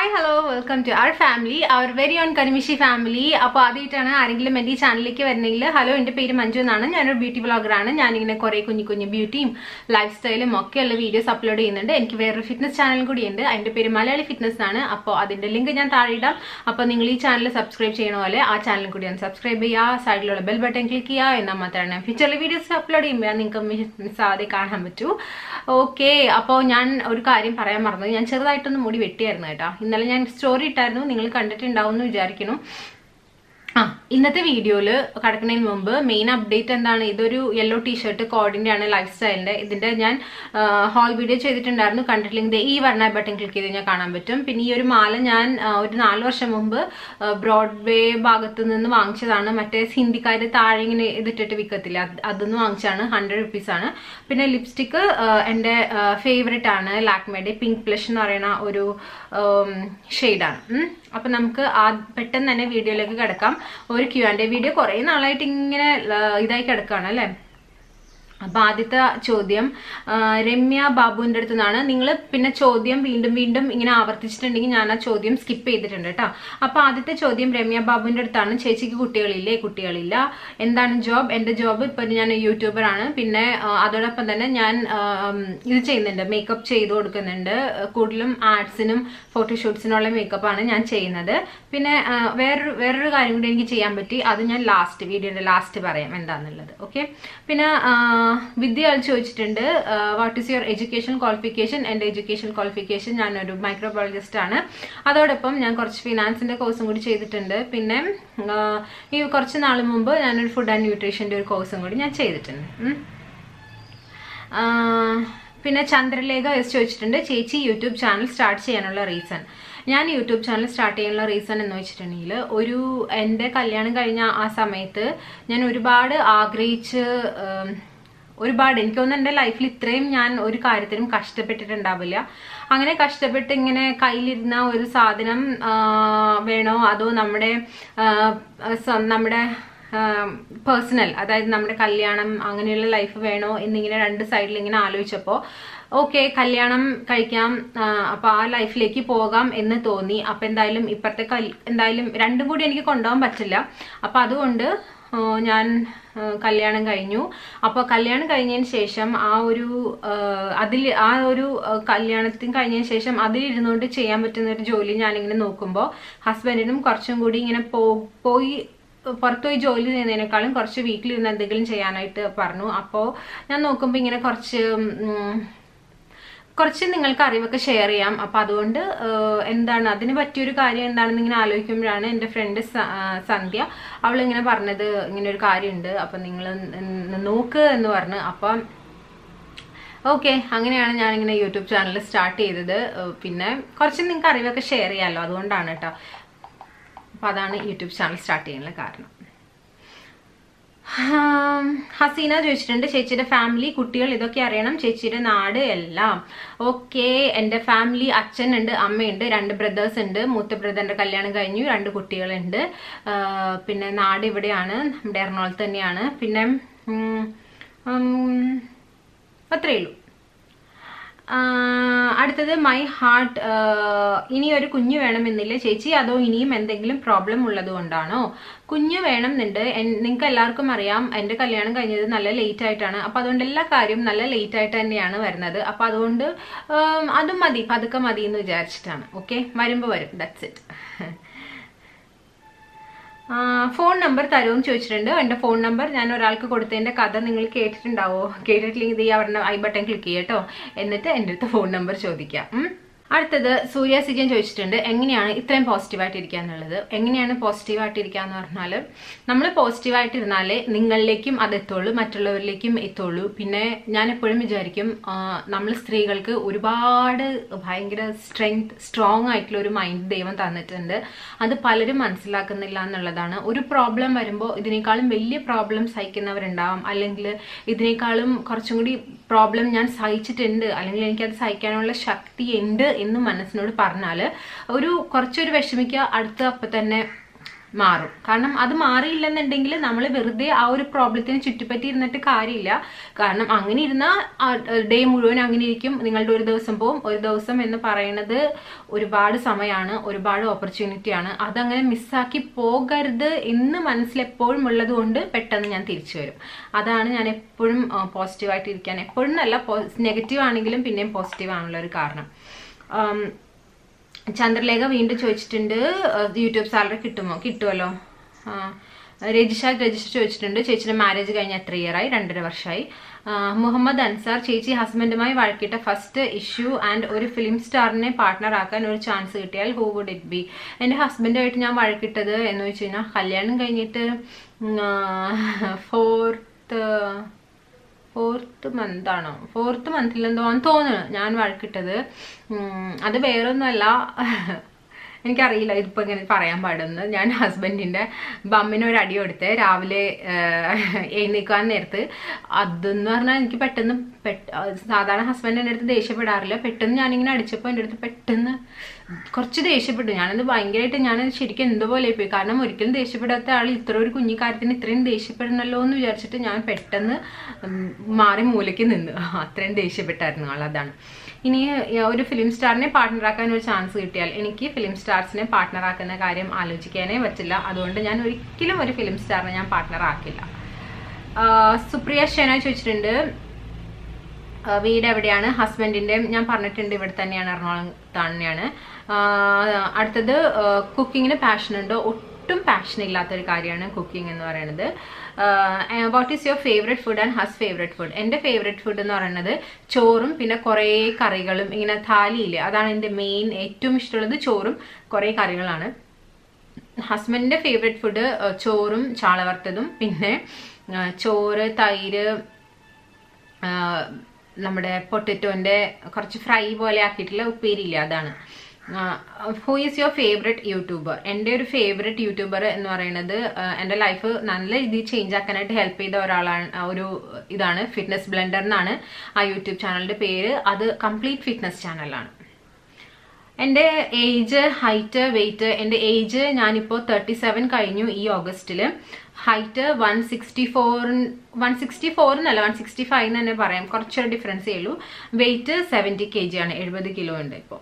Hi, hello, welcome to our family, our very own Karimashi family. അപ്പോൾ ആദ്യമായിട്ടാണ് ആരെങ്കിലും എൻ്റെ ഈ ചാനലിലേക്ക് വരണമെങ്കിൽ ഹലോ എൻ്റെ പേര് മഞ്ജു എന്നാണ്. ഞാനൊരു ബ്യൂട്ടി വ്ളോഗറാണ്. ഞാനിങ്ങനെ കുറേ കുഞ്ഞു ബ്യൂട്ടിയും ലൈഫ് സ്റ്റൈലും ഒക്കെയുള്ള വീഡിയോസ് അപ്ലോഡ് ചെയ്യുന്നുണ്ട്. എനിക്ക് വേറൊരു ഫിറ്റ്നസ് ചാനലും കൂടിയുണ്ട്. അതിൻ്റെ പേര് മലയാളി ഫിറ്റ്നസ് ആണ്. അപ്പോൾ അതിൻ്റെ ലിങ്ക് ഞാൻ താഴെ ഇടാം. അപ്പോൾ നിങ്ങൾ ഈ ചാനൽ സബ്സ്ക്രൈബ് ചെയ്യണ പോലെ ആ ചാനലും കൂടി ഒന്ന് സബ്സ്ക്രൈബ് ചെയ്യുക. സൈഡിലുള്ള ബെൽ ബട്ടൺ ക്ലിക്ക് ചെയ്യുക. എന്നാൽ മാത്രമാണ് ഫ്യൂച്ചറിലെ വീഡിയോസ് അപ്ലോഡ് ചെയ്യുമ്പോൾ നിങ്ങൾക്ക് മിസ്സാതെ കാണാൻ പറ്റൂ. ഓക്കെ, അപ്പോൾ ഞാൻ ഒരു കാര്യം പറയാൻ മറന്നു. ഞാൻ ചെറുതായിട്ടൊന്ന് മുടി വെട്ടിയായിരുന്നു കേട്ടോ. ഇന്നലെ ഞാൻ സ്റ്റോറി ഇട്ടായിരുന്നു, നിങ്ങൾ കണ്ടിട്ടുണ്ടാവും എന്ന് വിചാരിക്കുന്നു. ഇന്നത്തെ വീഡിയോയിൽ കടക്കുന്നതിന് മുമ്പ് മെയിൻ അപ്ഡേറ്റ് എന്താണ്, ഇതൊരു യെല്ലോ ടീഷർട്ട് കോഡിൻ്റെ ആണ്, ലൈഫ് സ്റ്റൈലിൻ്റെ. ഇതിൻ്റെ ഞാൻ ഹോൾ വീഡിയോ ചെയ്തിട്ടുണ്ടായിരുന്നു. കണ്ടിട്ടില്ലെങ്കിൽ ഈ വർണ്ണ ബട്ടൺ ക്ലിക്ക് ചെയ്ത് ഞാൻ കാണാൻ പറ്റും. പിന്നെ ഈ ഒരു മാല ഞാൻ ഒരു 4 വർഷം മുമ്പ് ബ്രോഡ്വേ ഭാഗത്ത് നിന്ന് വാങ്ങിച്ചതാണ്. മറ്റേ ഹിന്ദിക്കാർ താഴെ ഇങ്ങനെ ഇതിട്ടിട്ട് വിൽക്കത്തില്ല, അതൊന്നും വാങ്ങിച്ചാണ്. 100 റുപ്പീസാണ്. പിന്നെ ലിപ്സ്റ്റിക്ക് എൻ്റെ ഫേവറേറ്റ് ആണ്, ലാക്മേയുടെ പിങ്ക് പ്ലഷ് എന്ന് പറയുന്ന ഒരു ഷെയ്ഡാണ്. അപ്പം നമുക്ക് പെട്ടെന്ന് തന്നെ വീഡിയോയിലേക്ക് കിടക്കാം. ഒരു Q&A വീഡിയോ കുറേ നാളായിട്ട് ഇങ്ങനെ ഇതായി കിടക്കുകയാണ് അല്ലേ. അപ്പം ആദ്യത്തെ ചോദ്യം രമ്യ ബാബുവിൻ്റെ അടുത്ത് നിന്നാണ്. നിങ്ങൾ പിന്നെ ചോദ്യം വീണ്ടും ഇങ്ങനെ ആവർത്തിച്ചിട്ടുണ്ടെങ്കിൽ ഞാൻ ആ ചോദ്യം സ്കിപ്പ് ചെയ്തിട്ടുണ്ട് കേട്ടോ. അപ്പം ആദ്യത്തെ ചോദ്യം രമ്യ ബാബുവിൻ്റെ അടുത്താണ്. ചേച്ചിക്ക് കുട്ടികളില്ലേ? കുട്ടികളില്ല. എന്താണ് ജോബ്? എൻ്റെ ജോബ് ഇപ്പം ഞാൻ യൂട്യൂബറാണ്. പിന്നെ അതോടൊപ്പം തന്നെ ഞാൻ ഇത് ചെയ്യുന്നുണ്ട്, മേക്കപ്പ് ചെയ്ത് കൊടുക്കുന്നുണ്ട്. കൂടുതലും ആർട്സിനും ഫോട്ടോഷൂട്ട്സിനുള്ള മേക്കപ്പാണ് ഞാൻ ചെയ്യുന്നത്. പിന്നെ വേറൊരു കാര്യം കൂടി എനിക്ക് ചെയ്യാൻ പറ്റി, അത് ഞാൻ വീഡിയോയുടെ ലാസ്റ്റ് പറയാം എന്താണെന്നുള്ളത്. ഓക്കെ, പിന്നെ വിദ്യ ചോദിച്ചിട്ടുണ്ട്, what is your education qualification? എൻ്റെ എഡ്യൂക്കേഷൻ ക്വാളിഫിക്കേഷൻ, ഞാനൊരു മൈക്രോബയോളജിസ്റ്റ് ആണ്. അതോടൊപ്പം ഞാൻ കുറച്ച് ഫിനാൻസിൻ്റെ കോഴ്സും കൂടി ചെയ്തിട്ടുണ്ട്. പിന്നെ ഈ കുറച്ച് നാൾ മുമ്പ് ഞാനൊരു ഫുഡ് ആൻഡ് ന്യൂട്രീഷൻ്റെ ഒരു കോഴ്സും കൂടി ഞാൻ ചെയ്തിട്ടുണ്ട്. പിന്നെ ചന്ദ്രലേഖ ചോദിച്ചിട്ടുണ്ട്, ചേച്ചി യൂട്യൂബ് ചാനൽ സ്റ്റാർട്ട് ചെയ്യാനുള്ള റീസൺ? ഞാൻ യൂട്യൂബ് ചാനൽ സ്റ്റാർട്ട് ചെയ്യാനുള്ള റീസൺ എന്ന് വെച്ചിട്ടുണ്ടെങ്കിൽ, എൻ്റെ കല്യാണം കഴിഞ്ഞ ആ സമയത്ത് ഞാൻ ഒരുപാട് ആഗ്രഹിച്ച് എനിക്ക് തോന്നുന്നു എൻ്റെ ലൈഫിൽ ഇത്രയും ഞാൻ ഒരു കാര്യത്തിനും കഷ്ടപ്പെട്ടിട്ടുണ്ടാവില്ല. അങ്ങനെ കഷ്ടപ്പെട്ട് ഇങ്ങനെ കയ്യിലിരുന്ന ഒരു സാധനം വേണോ, അതോ നമ്മുടെ പേഴ്സണൽ, അതായത് നമ്മുടെ കല്യാണം അങ്ങനെയുള്ള ലൈഫ് വേണോ എന്നിങ്ങനെ രണ്ട് സൈഡിൽ ഇങ്ങനെ ആലോചിച്ചപ്പോൾ ഓക്കെ കല്യാണം കഴിക്കാം, അപ്പോൾ ആ ലൈഫിലേക്ക് പോകാം എന്ന് തോന്നി. അപ്പം എന്തായാലും എന്തായാലും രണ്ടും കൂടി എനിക്ക് കൊണ്ടുപോകാൻ പറ്റില്ല. അപ്പം അതുകൊണ്ട് ഞാൻ കല്യാണം കഴിഞ്ഞു. അപ്പോൾ കല്യാണം കഴിഞ്ഞതിന് ശേഷം കല്യാണത്തിന് കഴിഞ്ഞതിന് ശേഷം അതിലിരുന്നുകൊണ്ട് ചെയ്യാൻ പറ്റുന്ന ഒരു ജോലി ഞാനിങ്ങനെ നോക്കുമ്പോൾ ഹസ്ബൻഡിനും കുറച്ചും കൂടി ഇങ്ങനെ പുറത്തുപോയി ജോലി ചെയ്യുന്നതിനേക്കാളും കുറച്ച് വീട്ടിലിരുന്ന് എന്തെങ്കിലും ചെയ്യാനായിട്ട് പറഞ്ഞു. അപ്പോൾ ഞാൻ നോക്കുമ്പോൾ ഇങ്ങനെ കുറച്ച് നിങ്ങൾക്ക് അറിവൊക്കെ ഷെയർ ചെയ്യാം. അപ്പം അതുകൊണ്ട് എന്താണ് അതിന് പറ്റിയൊരു കാര്യം എന്താണെന്ന് ഇങ്ങനെ ആലോചിക്കുമ്പോഴാണ് എൻ്റെ ഫ്രണ്ട് സന്ധ്യ അവളിങ്ങനെ പറഞ്ഞത്, ഇങ്ങനെ ഒരു കാര്യമുണ്ട്, അപ്പം നിങ്ങൾ നോക്ക് എന്ന് പറഞ്ഞു. അപ്പം ഓക്കെ, അങ്ങനെയാണ് ഞാനിങ്ങനെ യൂട്യൂബ് ചാനൽ സ്റ്റാർട്ട് ചെയ്തത്. പിന്നെ കുറച്ച് നിങ്ങൾക്ക് അറിവൊക്കെ ഷെയർ ചെയ്യാമല്ലോ, അതുകൊണ്ടാണ് കേട്ടോ. അപ്പം അതാണ് യൂട്യൂബ് ചാനൽ സ്റ്റാർട്ട് ചെയ്യാനുള്ള കാരണം. ഹസീന ചോദിച്ചിട്ടുണ്ട്, ചേച്ചിയുടെ ഫാമിലി, കുട്ടികൾ ഇതൊക്കെ അറിയണം, ചേച്ചിയുടെ നാട് എല്ലാം. ഓക്കെ, എൻ്റെ ഫാമിലി അച്ഛനുണ്ട്, അമ്മയുണ്ട്, 2 ബ്രദേഴ്സ് ഉണ്ട്. മൂത്ത ബ്രദറിൻ്റെ കല്യാണം കഴിഞ്ഞു, 2 കുട്ടികളുണ്ട്. പിന്നെ നാട് ഇവിടെയാണ്, നമ്മുടെ എറണാകുളത്ത് തന്നെയാണ്. പിന്നെ അത്രയേ ഉള്ളൂ. അടുത്തത് മൈ ഹാർട്ട്, ഇനി ഒരു കുഞ്ഞു വേണമെന്നില്ല ചേച്ചി, അതോ ഇനിയും എന്തെങ്കിലും പ്രോബ്ലം ഉള്ളത് കൊണ്ടാണോ? കുഞ്ഞു വേണമെന്നുണ്ട്. നിങ്ങൾക്ക് എല്ലാവർക്കും അറിയാം എൻ്റെ കല്യാണം കഴിഞ്ഞത് നല്ല ലേറ്റ് ആയിട്ടാണ്. അപ്പം അതുകൊണ്ട് എല്ലാ കാര്യവും നല്ല ലേറ്റ് ആയിട്ട് തന്നെയാണ് വരുന്നത്. അപ്പം അതുകൊണ്ട് അതും മതി, പതുക്കെ മതി എന്ന് വിചാരിച്ചിട്ടാണ്. ഓക്കെ, വരുമ്പോൾ വരും, ദാറ്റ്സ് ഇറ്റ്. ഫോൺ നമ്പർ തരുമെന്ന് ചോദിച്ചിട്ടുണ്ട്. എൻ്റെ ഫോൺ നമ്പർ ഞാൻ ഒരാൾക്ക് കൊടുത്തതിൻ്റെ കഥ നിങ്ങൾ കേട്ടിട്ടുണ്ടാവോ? കേട്ടിട്ടില്ലെങ്കിൽ ഈ അവരുടെ ഐ ബട്ടൺ ക്ലിക്ക് ചെയ്യട്ടോ, എന്നിട്ട് എൻ്റെ അടുത്ത് ഫോൺ നമ്പർ ചോദിക്കാം. അടുത്തത് സൂര്യ സിജൻ ചോദിച്ചിട്ടുണ്ട്, എങ്ങനെയാണ് ഇത്രയും പോസിറ്റീവായിട്ടിരിക്കുക എന്നുള്ളത്. എങ്ങനെയാണ് പോസിറ്റീവായിട്ടിരിക്കുക എന്ന് പറഞ്ഞാൽ, നമ്മൾ പോസിറ്റീവായിട്ടിരുന്നാലേ നിങ്ങളിലേക്കും അത് എത്തുള്ളൂ, മറ്റുള്ളവരിലേക്കും എത്തുള്ളൂ. പിന്നെ ഞാൻ എപ്പോഴും വിചാരിക്കും, നമ്മൾ സ്ത്രീകൾക്ക് ഒരുപാട് ഭയങ്കര സ്ട്രോങ് ആയിട്ടുള്ള ഒരു മൈൻഡ് ദൈവം തന്നിട്ടുണ്ട്. അത് പലരും മനസ്സിലാക്കുന്നില്ല എന്നുള്ളതാണ്. ഒരു പ്രോബ്ലം വരുമ്പോൾ ഇതിനേക്കാളും വലിയ പ്രോബ്ലം സഹിക്കുന്നവരുണ്ടാവും, അല്ലെങ്കിൽ ഇതിനേക്കാളും കുറച്ചും കൂടി പ്രോബ്ലം ഞാൻ സഹിച്ചിട്ടുണ്ട്, അല്ലെങ്കിൽ എനിക്കത് സഹിക്കാനുള്ള ശക്തി ഉണ്ട് എന്ന് മനസ്സിനോട് പറഞ്ഞാൽ കുറച്ചൊരു വിഷമിക്കുക, അടുത്ത അപ്പം തന്നെ മാറും. കാരണം അത് മാറിയില്ലെന്നുണ്ടെങ്കിൽ നമ്മൾ വെറുതെ ആ ഒരു പ്രോബ്ലത്തിന് ചുറ്റിപ്പറ്റി ഇരുന്നിട്ട് കാര്യമില്ല. കാരണം അങ്ങനെ ഇരുന്നാൽ ഡേ മുഴുവൻ അങ്ങനെ ഇരിക്കും. നിങ്ങളുടെ ഒരു ദിവസം പോവും. ഒരു ദിവസം എന്ന് പറയുന്നത് ഒരുപാട് സമയമാണ്, ഒരുപാട് ഓപ്പർച്യൂണിറ്റിയാണ്. അതങ്ങനെ മിസ്സാക്കി പോകരുത് എന്ന് മനസ്സിലെപ്പോഴും ഉള്ളത് കൊണ്ട് പെട്ടെന്ന് ഞാൻ തിരിച്ചു വരും. അതാണ് ഞാൻ എപ്പോഴും പോസിറ്റീവായിട്ട് ഇരിക്കാൻ, എപ്പോഴും നല്ല നെഗറ്റീവ് ആണെങ്കിലും പിന്നെയും പോസിറ്റീവ് ആണുള്ള ഒരു കാരണം. ചന്ദ്രലേഖ വീണ്ടും ചോദിച്ചിട്ടുണ്ട് യൂട്യൂബ് സാലറി കിട്ടുമല്ലോ. രജിഷ ചോദിച്ചിട്ടുണ്ട് ചേച്ചിയുടെ മാരേജ് കഴിഞ്ഞ എത്ര ഇയറായി? 2.5 വർഷമായി. മുഹമ്മദ് അൻസാർ ചേച്ചി ഹസ്ബൻഡുമായി വഴക്കിട്ട ഫസ്റ്റ് ഇഷ്യൂ ആൻഡ് ഒരു ഫിലിം സ്റ്റാറിനെ പാർട്ട്ണർ ആക്കാൻ ഒരു ചാൻസ് കിട്ടിയാൽ ഹൂ വുഡ് ഇറ്റ് ബി? എൻ്റെ ഹസ്ബൻഡായിട്ട് ഞാൻ വഴക്കിട്ടത് എന്ന് വെച്ച് കഴിഞ്ഞാൽ കല്യാണം കഴിഞ്ഞിട്ട് 4th മന്തിലെന്തോ ആണെന്ന് തോന്നുന്നു ഞാൻ വഴക്കിട്ടത്. അത് വേറൊന്നുമല്ല, എനിക്കറിയില്ല ഇതിപ്പോൾ ഇങ്ങനെ പറയാൻ പാടുന്നത്. ഞാൻ ഹസ്ബൻഡിൻ്റെ ബമ്മിന് ഒരു അടി കൊടുത്ത് രാവിലെ എഴുന്നേക്കാൻ നേരത്ത്. അതെന്ന് പറഞ്ഞാൽ എനിക്ക് പെട്ടെന്ന് സാധാരണ ഹസ്ബൻഡ് എൻ്റെ അടുത്ത് ദേഷ്യപ്പെടാറില്ല. പെട്ടെന്ന് ഞാനിങ്ങനെ അടിച്ചപ്പോൾ എൻ്റെ അടുത്ത് പെട്ടെന്ന് കുറച്ച് ദേഷ്യപ്പെട്ടു. ഞാനത് ഭയങ്കരമായിട്ട് ഞാനത് ശരിക്കും എന്തോപോലെ പോയി. കാരണം ഒരിക്കലും ദേഷ്യപ്പെടാത്ത ആൾ ഇത്ര ഒരു കുഞ്ഞു കാര്യത്തിന് ഇത്രയും ദേഷ്യപ്പെടണല്ലോ എന്ന് വിചാരിച്ചിട്ട് ഞാൻ പെട്ടെന്ന് മാറി മൂലയ്ക്ക് നിന്ന്. അത്രയും ദേഷ്യപ്പെട്ടായിരുന്നു ആൾ. അതാണ്. ഇനി ഒരു ഫിലിം സ്റ്റാറിനെ പാർട്ട്ണറാക്കാൻ ഒരു ചാൻസ് കിട്ടിയാൽ എനിക്ക് ഫിലിം സ്റ്റാർസിനെ പാർട്ട്ണറാക്കുന്ന കാര്യം ആലോചിക്കാനേ പറ്റില്ല. അതുകൊണ്ട് ഞാൻ ഒരിക്കലും ഒരു ഫിലിം സ്റ്റാറിനെ ഞാൻ പാർട്ട്ണറാക്കില്ല. സുപ്രിയ ഷെന ചോദിച്ചിട്ടുണ്ട് വീട് എവിടെയാണ്? ഹസ്ബൻഡിൻ്റെ ഞാൻ പറഞ്ഞിട്ടുണ്ട് ഇവിടെ തന്നെയാണ്, എറണാകുളത്ത് തന്നെയാണ്. അടുത്തത് കുക്കിങ്ങിന് പാഷൻ ഉണ്ടോ? ഒട്ടും പാഷൻ ഇല്ലാത്തൊരു കാര്യമാണ് കുക്കിംഗ് എന്ന് പറയുന്നത്. What is your favourite food and his favourite food? എൻ്റെ ഫേവറേറ്റ് ഫുഡ് എന്ന് പറയുന്നത് ചോറും പിന്നെ കുറേ കറികളും, ഇങ്ങനെ താലിയില്ലേ, അതാണ് എൻ്റെ മെയിൻ ഏറ്റവും ഇഷ്ടമുള്ളത്. ചോറും കുറേ കറികളാണ്. ഹസ്ബൻഡിൻ്റെ ഫേവറേറ്റ് ഫുഡ് ചോറും ചാള വറുത്തതും പിന്നെ ചോറ്, തൈര്, നമ്മുടെ പൊട്ടറ്റോൻ്റെ കുറച്ച് ഫ്രൈ പോലെ ആക്കിയിട്ടുള്ള ഉപ്പേരിയില്ല, അതാണ്. Who is your favourite YouTuber? എൻ്റെ ഒരു ഫേവറേറ്റ് യൂട്യൂബർ എന്ന് പറയുന്നത് എൻ്റെ ലൈഫ് നല്ല രീതിയിൽ ചേഞ്ച് ആക്കാനായിട്ട് ഹെൽപ്പ് ചെയ്ത ഒരാളാണ്. ഇതാണ് ഫിറ്റ്നസ് ബ്ലെൻഡർ എന്നാണ് ആ യൂട്യൂബ് ചാനലിൻ്റെ പേര്. അത് കംപ്ലീറ്റ് ഫിറ്റ്നസ് ചാനലാണ്. എൻ്റെ ഏജ്, ഹൈറ്റ്, വെയിറ്റ്. എൻ്റെ ഏജ് ഞാനിപ്പോൾ 37 കഴിഞ്ഞു ഈ ഓഗസ്റ്റിൽ. ഹൈറ്റ് 164 എന്നല്ല 165 എന്ന് തന്നെ പറയാം, കുറച്ചൊരു ഡിഫറൻസേ ഉള്ളൂ. വെയിറ്റ് 70 kg ആണ്, 70 കിലോ ഉണ്ട് ഇപ്പോൾ.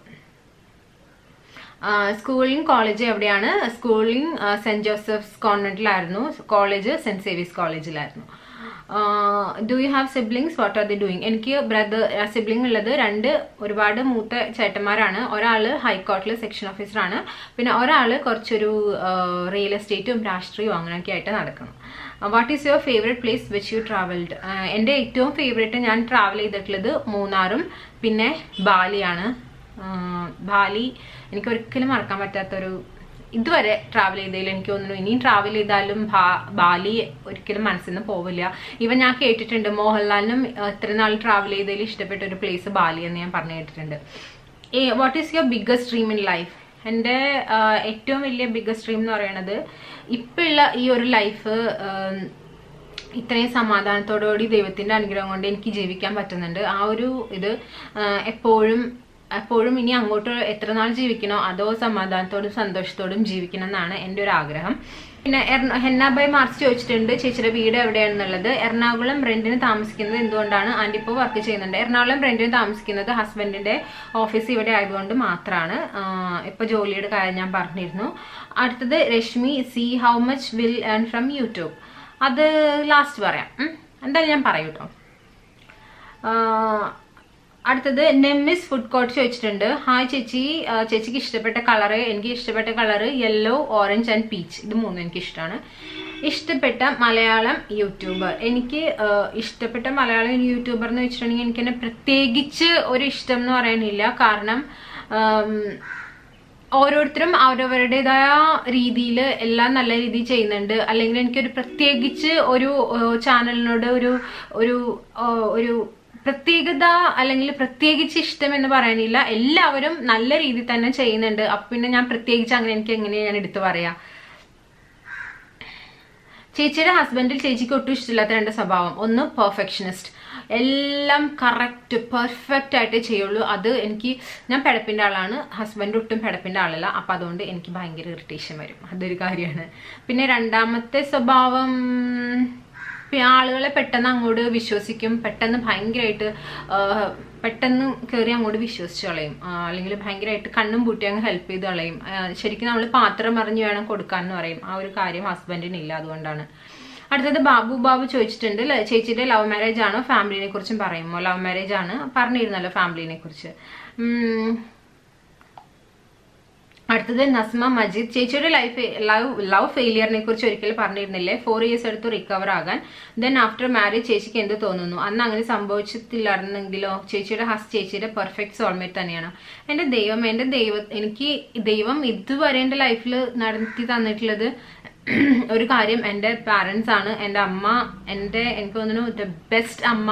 സ്കൂളിംഗ് കോളേജ് എവിടെയാണ്? സ്കൂളിംഗ് സെന്റ് ജോസഫ്സ് കോൺവെന്റിലായിരുന്നു, കോളേജ് സെന്റ് സേവിയസ് കോളേജിലായിരുന്നു. Do you have siblings? What are they doing? എനിക്ക് സിബ്ലിംഗ് ഉള്ളത് 2 ഒരുപാട് മൂത്ത ചേട്ടന്മാരാണ്. ഒരാൾ ഹൈക്കോർട്ടിൽ സെക്ഷൻ ഓഫീസറാണ്, പിന്നെ ഒരാൾ കുറച്ചൊരു റിയൽ എസ്റ്റേറ്റും രാഷ്ട്രീയവും അങ്ങനെയൊക്കെ ആയിട്ട് നടക്കണം. What is your favourite place which you travelled? എൻ്റെ ഏറ്റവും ഫേവറേറ്റ് ഞാൻ ട്രാവൽ ചെയ്തിട്ടുള്ളത് മൂന്നാറും പിന്നെ ബാലിയാണ്. ബാലി എനിക്ക് ഒരിക്കലും മറക്കാൻ പറ്റാത്തൊരു, ഇതുവരെ ട്രാവൽ ചെയ്തതിൽ എനിക്ക് തോന്നുന്നു ഇനിയും ട്രാവൽ ചെയ്താലും ബാലി ഒരിക്കലും മനസ്സിൽ നിന്ന് പോവില്ല. ഇവൻ ഞാൻ കേട്ടിട്ടുണ്ട് മോഹൻലാലിനും ഇത്ര നാൾ ട്രാവൽ ചെയ്തതിൽ ഇഷ്ടപ്പെട്ട ഒരു പ്ലേസ് ബാലി എന്ന് ഞാൻ പറഞ്ഞു കേട്ടിട്ടുണ്ട്. What is your biggest dream in life? എൻ്റെ ഏറ്റവും വലിയ ബിഗ്ഗസ്റ്റ് ഡ്രീം എന്ന് പറയുന്നത് ഇപ്പോഴുള്ള ഈ ഒരു ലൈഫ് ഇത്രയും സമാധാനത്തോടുകൂടി ദൈവത്തിൻ്റെ അനുഗ്രഹം കൊണ്ട് എനിക്ക് ജീവിക്കാൻ പറ്റുന്നുണ്ട്. ആ ഒരു ഇത് എപ്പോഴും ഇനി അങ്ങോട്ട് എത്ര നാൾ ജീവിക്കണോ അതോ സമാധാനത്തോടും സന്തോഷത്തോടും ജീവിക്കണം എന്നാണ് എൻ്റെ ഒരു ആഗ്രഹം. പിന്നെ ഹെന്ന ബൈ മാർച്ച് ചോദിച്ചിട്ടുണ്ട് ചേച്ചിയുടെ വീട് എവിടെയാണെന്നുള്ളത്. എറണാകുളം റെന്റിന് താമസിക്കുന്നത് എന്തുകൊണ്ടാണ്? ആൻറ്റി ഇപ്പോൾ വർക്ക് ചെയ്യുന്നുണ്ട്. എറണാകുളം റെന്റിന് താമസിക്കുന്നത് ഹസ്ബൻഡിൻ്റെ ഓഫീസ് ഇവിടെ ആയതുകൊണ്ട് മാത്രമാണ്. ഇപ്പോൾ ജോലിയുടെ കാര്യം ഞാൻ പറഞ്ഞിരുന്നു. അടുത്തത് Rashmi C how much will earn from YouTube? അത് ലാസ്റ്റ് പറയാം, എന്തായാലും ഞാൻ പറയൂ കേട്ടോ. അടുത്തത് നെമ്മിസ് ഫുഡ് കോർട്ട് ചോദിച്ചിട്ടുണ്ട്. ഹായ് ചേച്ചി, ചേച്ചിക്ക് ഇഷ്ടപ്പെട്ട കളറ്? എനിക്ക് ഇഷ്ടപ്പെട്ട colour yellow, orange and peach, ഇത് മൂന്നും എനിക്ക് ഇഷ്ടമാണ്. ഇഷ്ടപ്പെട്ട മലയാളം യൂട്യൂബർ? എനിക്ക് ഇഷ്ടപ്പെട്ട മലയാളം യൂട്യൂബർ എന്ന് വെച്ചിട്ടുണ്ടെങ്കിൽ എനിക്കെന്നെ പ്രത്യേകിച്ച് ഒരു ഇഷ്ടം എന്ന് പറയാനില്ല. കാരണം ഓരോരുത്തരും അവരവരുടേതായ രീതിയിൽ എല്ലാം നല്ല രീതിയിൽ ചെയ്യുന്നുണ്ട്. അല്ലെങ്കിൽ എനിക്കൊരു പ്രത്യേകിച്ച് ഒരു ചാനലിനോട് ഒരു പ്രത്യേകത അല്ലെങ്കിൽ പ്രത്യേകിച്ച് ഇഷ്ടം എന്ന് പറയാനില്ല. എല്ലാവരും നല്ല രീതിയിൽ തന്നെ ചെയ്യുന്നുണ്ട്. അപ്പൊ പിന്നെ ഞാൻ പ്രത്യേകിച്ച് എനിക്ക് എങ്ങനെയാണ് ഞാൻ എടുത്തു പറയാ? ചേച്ചിയുടെ ഹസ്ബൻഡിൽ ചേച്ചിക്ക് ഒട്ടും ഇഷ്ടമില്ലാത്ത 2 സ്വഭാവം. ഒന്ന് പെർഫെക്ഷനിസ്റ്റ്. എല്ലാം കറക്റ്റ് പെർഫെക്റ്റ് ആയിട്ട് ചെയ്യുള്ളൂ. അത് എനിക്ക്, ഞാൻ പിഴപ്പിൻ്റെ ആളാണ്, ഹസ്ബൻഡ് ഒട്ടും പിഴപ്പിൻ്റെ ആളല്ല. അപ്പം അതുകൊണ്ട് എനിക്ക് ഭയങ്കര ഇറിറ്റേഷൻ വരും. അതൊരു കാര്യമാണ്. പിന്നെ രണ്ടാമത്തെ സ്വഭാവം, ആളുകളെ പെട്ടെന്ന് അങ്ങോട്ട് വിശ്വസിക്കും, പെട്ടെന്ന് ഭയങ്കരമായിട്ട് പെട്ടെന്ന് കയറി അങ്ങോട്ട് വിശ്വസിച്ച് കളയും, അല്ലെങ്കിൽ ഭയങ്കരമായിട്ട് കണ്ണും പൂട്ടി അങ്ങ് ഹെൽപ്പ് ചെയ്ത് കളയും. ശരിക്കും നമ്മൾ പാത്രം അറിഞ്ഞ് വേണം കൊടുക്കാൻ എന്ന് പറയും. ആ ഒരു കാര്യം ഹസ്ബൻഡിനില്ല, അതുകൊണ്ടാണ്. അടുത്തത് ബാബു ചോദിച്ചിട്ടുണ്ട്, ചേച്ചിയുടെ ലവ് മാരേജ് ആണോ, ഫാമിലിനെ കുറിച്ചും പറയുമോ? ലവ് മാരേജ് ആണ്, പറഞ്ഞിരുന്നല്ലോ ഫാമിലിനെ കുറിച്ച്. അടുത്തത് നസ്മ മജീദ്, ചേച്ചിയുടെ ലവ് ഫെയിലിയറിനെ കുറിച്ച് ഒരിക്കലും പറഞ്ഞിരുന്നില്ലേ? 4 years എടുത്ത് റിക്കവർ ആകാൻ. ദെൻ ആഫ്റ്റർ മാരേജ് ചേച്ചിക്ക് എന്ത് തോന്നുന്നു? അന്ന് അങ്ങനെ സംഭവിച്ചിട്ടില്ലായിരുന്നെങ്കിലോ? ചേച്ചിയുടെ പെർഫെക്റ്റ് സോൾമേറ്റ് തന്നെയാണ്. എൻ്റെ ദൈവം എനിക്ക് ദൈവം ഇതുവരെ എൻ്റെ ലൈഫിൽ നടത്തി തന്നിട്ടുള്ളത് ഒരു കാര്യം, എൻ്റെ പാരൻസ് ആണ്. എൻ്റെ അമ്മ, എനിക്ക് തോന്നുന്നു ദ ബെസ്റ്റ് അമ്മ.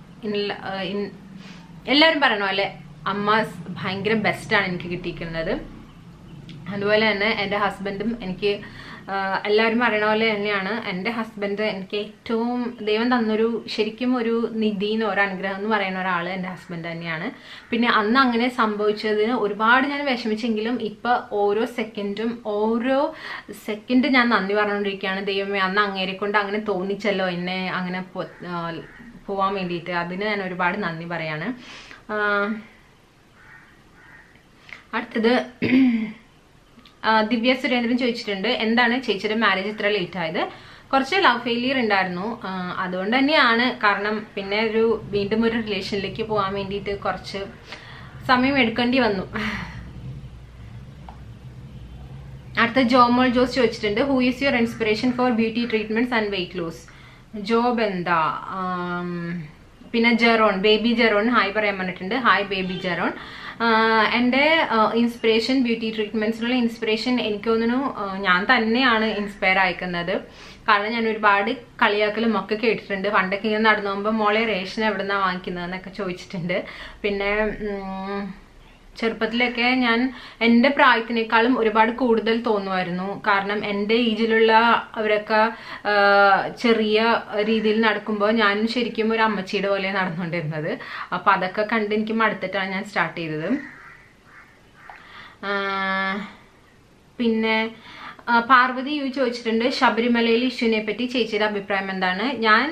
എല്ലാവരും പറയണോ അല്ലെ, അമ്മ ഭയങ്കര ബെസ്റ്റാണ് എനിക്ക് കിട്ടിയിരിക്കുന്നത്. അതുപോലെ തന്നെ എൻ്റെ ഹസ്ബൻഡും എനിക്ക്, എല്ലാവരും പറയണ പോലെ തന്നെയാണ്. എൻ്റെ ഹസ്ബൻഡ് എനിക്ക് ഏറ്റവും ദൈവം തന്നൊരു, ശരിക്കും ഒരു നിധിന്ന്, ഒരു അനുഗ്രഹം എന്ന് പറയുന്ന ഒരാൾ എൻ്റെ ഹസ്ബൻഡ് തന്നെയാണ്. പിന്നെ അന്ന് അങ്ങനെ സംഭവിച്ചതിന് ഒരുപാട് ഞാൻ വിഷമിച്ചെങ്കിലും ഇപ്പം ഓരോ സെക്കൻഡ് ഞാൻ നന്ദി പറഞ്ഞുകൊണ്ടിരിക്കുകയാണ്. ദൈവമേ, അന്ന് അങ്ങേരെ കൊണ്ട് അങ്ങനെ തോന്നിച്ചല്ലോ എന്നെ അങ്ങനെ പോവാൻ വേണ്ടിയിട്ട്. അതിന് ഞാൻ ഒരുപാട് നന്ദി പറയാണ്. അടുത്തത് ദിവ്യ സുരേന്ദ്രൻ ചോദിച്ചിട്ടുണ്ട്, എന്താണ് ചേച്ചിയുടെ മാരേജ് ഇത്ര ലേറ്റ് ആയത്? കുറച്ച് ലവ് ഫെയിലിയർ ഉണ്ടായിരുന്നു, അതുകൊണ്ട് തന്നെയാണ്. കാരണം പിന്നെ വീണ്ടും ഒരു റിലേഷനിലേക്ക് പോകാൻ വേണ്ടിയിട്ട് കുറച്ച് സമയം എടുക്കേണ്ടി വന്നു. അടുത്ത ജോമോൾ ജോസ് ചോദിച്ചിട്ടുണ്ട്, who is your inspiration for beauty treatments and weight loss? Job എന്താ? പിന്നെ ജെറോൺ, ബേബി ജെറോൺ ഹായ് പറയാൻ പറഞ്ഞിട്ടുണ്ട്. Hi baby Jeron. എൻ്റെ ഇൻസ്പിറേഷൻ, ബ്യൂട്ടി ട്രീറ്റ്മെന്റ്സിനുള്ള ഇൻസ്പിറേഷൻ എനിക്ക് തോന്നുന്നു ഞാൻ തന്നെയാണ് ഇൻസ്പയർ ആയിക്കുന്നത്. കാരണം ഞാൻ ഒരുപാട് കളിയാക്കലും ഒക്കെ കേട്ടിട്ടുണ്ട്. പണ്ടൊക്കെ ഇങ്ങനെ നടന്നു പോകുമ്പോൾ മോളെ റേഷൻ എവിടെ നിന്നാണ് വാങ്ങിക്കുന്നതെന്നൊക്കെ ചോദിച്ചിട്ടുണ്ട്. പിന്നെ ചെറുപ്പത്തിലൊക്കെ ഞാൻ എൻ്റെ പ്രായത്തിനേക്കാളും ഒരുപാട് കൂടുതൽ തോന്നുമായിരുന്നു. കാരണം എൻ്റെ ഏജിലുള്ള അവരൊക്കെ ചെറിയ രീതിയിൽ നടക്കുമ്പോൾ ഞാനും ശരിക്കും ഒരു അമ്മച്ചിയുടെ പോലെ നടന്നുകൊണ്ടിരുന്നത്. അപ്പം അതൊക്കെ കണ്ട് എനിക്ക് മടുത്തിട്ടാണ് ഞാൻ സ്റ്റാർട്ട് ചെയ്തത്. പിന്നെ പാർവതി യു ചോദിച്ചിട്ടുണ്ട്, ശബരിമലയിൽ ഇഷ്യൂവിനെ പറ്റി ചേച്ചിയുടെ അഭിപ്രായം എന്താണ്? ഞാൻ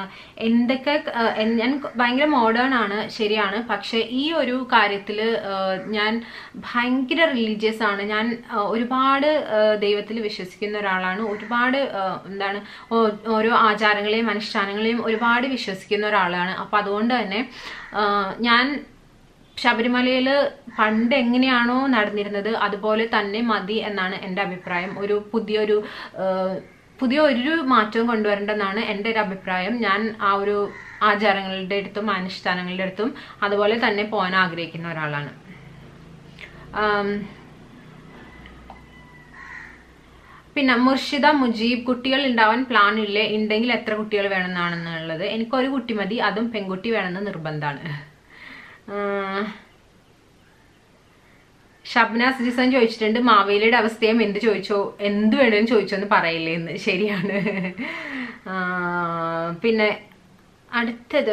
ഭയങ്കര മോഡേൺ ആണ്, ശരിയാണ്. പക്ഷെ ഈ ഒരു കാര്യത്തിൽ ഞാൻ ഭയങ്കര റിലീജിയസ് ആണ്. ഞാൻ ഒരുപാട് ദൈവത്തിൽ വിശ്വസിക്കുന്ന ഒരാളാണ്. ഒരുപാട് ഓരോ ആചാരങ്ങളെയും അനുഷ്ഠാനങ്ങളെയും ഒരുപാട് വിശ്വസിക്കുന്ന ഒരാളാണ്. അപ്പം അതുകൊണ്ട് തന്നെ ഞാൻ ശബരിമലയിൽ പണ്ട് എങ്ങനെയാണോ നടന്നിരുന്നത് അതുപോലെ തന്നെ മതി എന്നാണ് എൻ്റെ അഭിപ്രായം. പുതിയൊരു മാറ്റവും കൊണ്ടുവരേണ്ടെന്നാണ് എൻ്റെ ഒരു അഭിപ്രായം. ഞാൻ ആ ഒരു ആചാരങ്ങളുടെ അടുത്തും അനുഷ്ഠാനങ്ങളുടെ അടുത്തും അതുപോലെ തന്നെ പോകാൻ ആഗ്രഹിക്കുന്ന ഒരാളാണ്. പിന്നെ മുർഷിദ മുജീബ്, കുട്ടികൾ ഉണ്ടാവാൻ പ്ലാൻ ഇല്ലേ? ഉണ്ടെങ്കിൽ എത്ര കുട്ടികൾ വേണമെന്നാണെന്നുള്ളത്? എനിക്കൊരു കുട്ടി മതി, അതും പെൺകുട്ടി വേണമെന്ന് നിർബന്ധമാണ്. ഷബ്നാസ് ജിസൻ ചോദിച്ചിട്ടുണ്ട്, മാവേലിയുടെ അവസ്ഥയും എന്ത് വേണേലും ചോദിച്ചോന്ന് പറയില്ലേ എന്ന്. ശരിയാണ്. പിന്നെ അടുത്തത്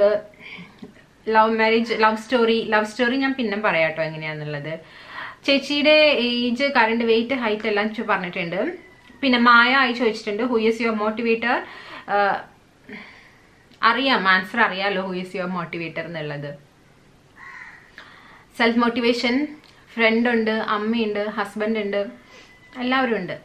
ലവ് സ്റ്റോറി ഞാൻ പിന്നെ പറയാട്ടോ എങ്ങനെയാന്നുള്ളത്. ചേച്ചിയുടെ ഏജ്, കറണ്ട് വെയിറ്റ്, ഹൈറ്റ് എല്ലാം പറഞ്ഞിട്ടുണ്ട്. പിന്നെ മായ ആയി ചോദിച്ചിട്ടുണ്ട്, ഹു ഈസ് യുവർ മോട്ടിവേറ്റർ? അറിയാം, ആൻസർ അറിയാലോ, ഹു ഈസ് യുവർ മോട്ടിവേറ്റർ എന്നുള്ളത്. സെൽഫ് മോട്ടിവേഷൻ, ഫ്രണ്ട് ഉണ്ട്, അമ്മയുണ്ട്, ഹസ്ബൻഡ് ഉണ്ട്, എല്ലാവരും ഉണ്ട്.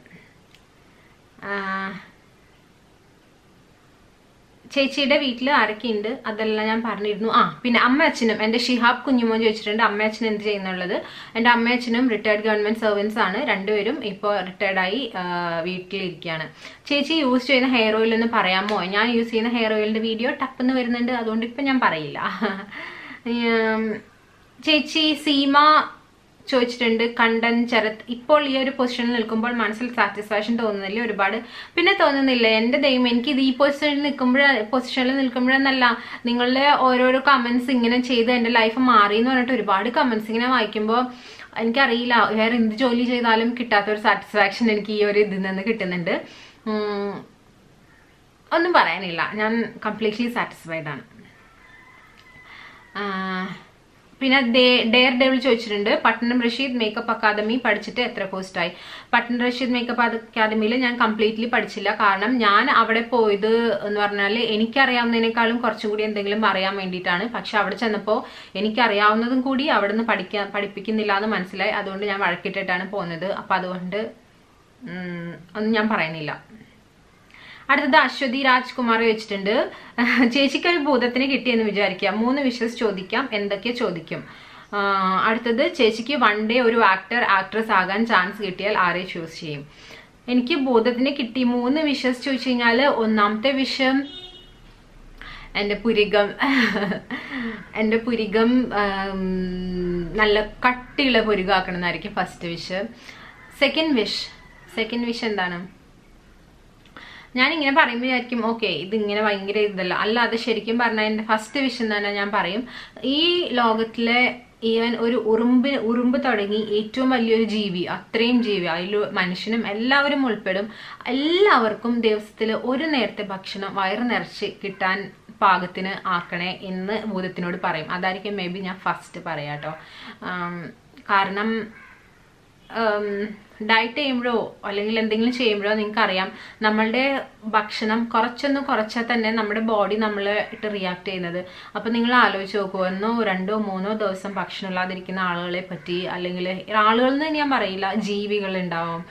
ചേച്ചിയുടെ വീട്ടിൽ ആരൊക്കെയുണ്ട് അതെല്ലാം ഞാൻ പറഞ്ഞിരുന്നു. പിന്നെ അമ്മ അച്ഛനും, എൻ്റെ ഷിഹാബ് കുഞ്ഞുമോൻ ചോദിച്ചിട്ടുണ്ട് അമ്മ അച്ഛനും എന്ത് ചെയ്യുന്നുള്ളത്. എൻ്റെ അമ്മ അച്ഛനും റിട്ടയർഡ് ഗവൺമെന്റ് സർവൻസ് ആണ്. രണ്ടുപേരും ഇപ്പോൾ റിട്ടയർഡായി വീട്ടിലിരിക്കുകയാണ്. ചേച്ചി യൂസ് ചെയ്യുന്ന ഹെയർ ഓയിൽ എന്ന് പറയാമോ? ഞാൻ യൂസ് ചെയ്യുന്ന ഹെയർ ഓയിലിന്റെ വീഡിയോ ടപ്പെന്ന് വരുന്നുണ്ട്, അതുകൊണ്ട് ഇപ്പം ഞാൻ പറയില്ല. ചേച്ചി സീമ ചോദിച്ചിട്ടുണ്ട്, കണ്ടൻ ചരത്ത്, ഇപ്പോൾ ഈ ഒരു പൊസിഷനിൽ നിൽക്കുമ്പോൾ മനസ്സിൽ സാറ്റിസ്ഫാക്ഷൻ തോന്നുന്നില്ല? ഒരുപാട്. പിന്നെ തോന്നുന്നില്ല, എൻ്റെ ദൈവം, എനിക്കിത് ഈ പൊസിഷനിൽ നിൽക്കുമ്പോഴെന്നല്ല, നിങ്ങളുടെ ഓരോരോ കമന്റ്സ് ഇങ്ങനെ ചെയ്ത് എൻ്റെ ലൈഫ് മാറി എന്ന് പറഞ്ഞിട്ട് ഒരുപാട് കമന്റ്സ് ഇങ്ങനെ വായിക്കുമ്പോൾ എനിക്കറിയില്ല, വേറെ എന്ത് ജോലി ചെയ്താലും കിട്ടാത്തൊരു സാറ്റിസ്ഫാക്ഷൻ എനിക്ക് ഈ ഒരു ഇതിൽ നിന്ന് കിട്ടുന്നുണ്ട്. ഒന്നും പറയാനില്ല, ഞാൻ കംപ്ലീറ്റ്ലി സാറ്റിസ്ഫൈഡ് ആണ്. പിന്നെ ഡെയർ ഡെവിൾ ചോദിച്ചിട്ടുണ്ട്, പട്ടണം റഷീദ് മേക്കപ്പ് അക്കാദമി പഠിച്ചിട്ട് എത്ര കോസ്റ്റായി? പട്ടണം റഷീദ് മേക്കപ്പ് അക്കാദമിയിൽ ഞാൻ കംപ്ലീറ്റ്ലി പഠിച്ചില്ല. കാരണം ഞാൻ അവിടെ പോയത് എന്ന് പറഞ്ഞാൽ എനിക്കറിയാവുന്നതിനേക്കാളും കുറച്ചും കൂടി എന്തെങ്കിലും അറിയാൻ വേണ്ടിയിട്ടാണ്. പക്ഷെ അവിടെ ചെന്നപ്പോൾ എനിക്കറിയാവുന്നതും കൂടി അവിടെ നിന്ന് പഠിപ്പിക്കുന്നില്ല എന്ന് മനസ്സിലായി. അതുകൊണ്ട് ഞാൻ വഴക്കിട്ടിട്ടാണ് പോകുന്നത്. അപ്പം അതുകൊണ്ട് ഒന്നും ഞാൻ പറയുന്നില്ല. അടുത്തത് അശ്വതി രാജ്കുമാർ വെച്ചിട്ടുണ്ട്, ചേച്ചിക്ക് ഒരു ഭൂതത്തിന് കിട്ടിയെന്ന് വിചാരിക്കുക, 3 വിഷസ് ചോദിക്കാം, എന്തൊക്കെ ചോദിക്കും? അടുത്തത് ചേച്ചിക്ക് വൺ ഡേ ഒരു ആക്ട്രസ് ആകാൻ ചാൻസ് കിട്ടിയാൽ ആരെ ചൂസ് ചെയ്യും? എനിക്ക് ഭൂതത്തിന് കിട്ടി 3 വിഷസ് ചോദിച്ചു കഴിഞ്ഞാൽ, ഒന്നാമത്തെ വിഷം എൻ്റെ പുരികം നല്ല കട്ടിയുള്ള പുരികാക്കണം എന്നായിരിക്കും ഫസ്റ്റ് വിഷ്. സെക്കൻഡ് വിഷ് എന്താണ്? ഞാനിങ്ങനെ പറയുമ്പോൾ വിചാരിക്കും ഓക്കെ ഇതിങ്ങനെ ഭയങ്കര ഇതല്ല, അല്ലാതെ ശരിക്കും പറഞ്ഞാൽ എൻ്റെ ഫസ്റ്റ് വിഷ് തന്നെ ഞാൻ പറയും, ഈ ലോകത്തിലെ ഈവൻ ഒരു ഉറുമ്പ് തുടങ്ങി ഏറ്റവും വലിയൊരു ജീവി, അത്രയും ജീവി, അതിൽ മനുഷ്യനും എല്ലാവരും ഉൾപ്പെടും, എല്ലാവർക്കും ദിവസത്തിൽ ഒരു നേരത്തെ ഭക്ഷണം വയറ് നിറച്ച് കിട്ടാൻ പാകത്തിന് ആക്കണേ എന്ന് ഭൂതത്തിനോട് പറയും. അതായിരിക്കും മേ ബി ഞാൻ ഫസ്റ്റ് പറയാട്ടോ. കാരണം ഡയറ്റ് ചെയ്യുമ്പോഴോ അല്ലെങ്കിൽ എന്തെങ്കിലും ചെയ്യുമ്പോഴോ നിങ്ങൾക്കറിയാം നമ്മളുടെ ഭക്ഷണം കുറച്ചാൽ തന്നെ നമ്മുടെ ബോഡി നമ്മളെ ഇട്ട് റിയാക്ട് ചെയ്യുന്നത്. അപ്പം നിങ്ങൾ ആലോചിച്ച് നോക്കുമോ, 1, 2, 3 ദിവസം ഭക്ഷണം ഇല്ലാതിരിക്കുന്ന ആളുകളെ പറ്റി, അല്ലെങ്കിൽ ആളുകളെന്ന് ഞാൻ പറയില്ല, ജീവികളുണ്ടാവും.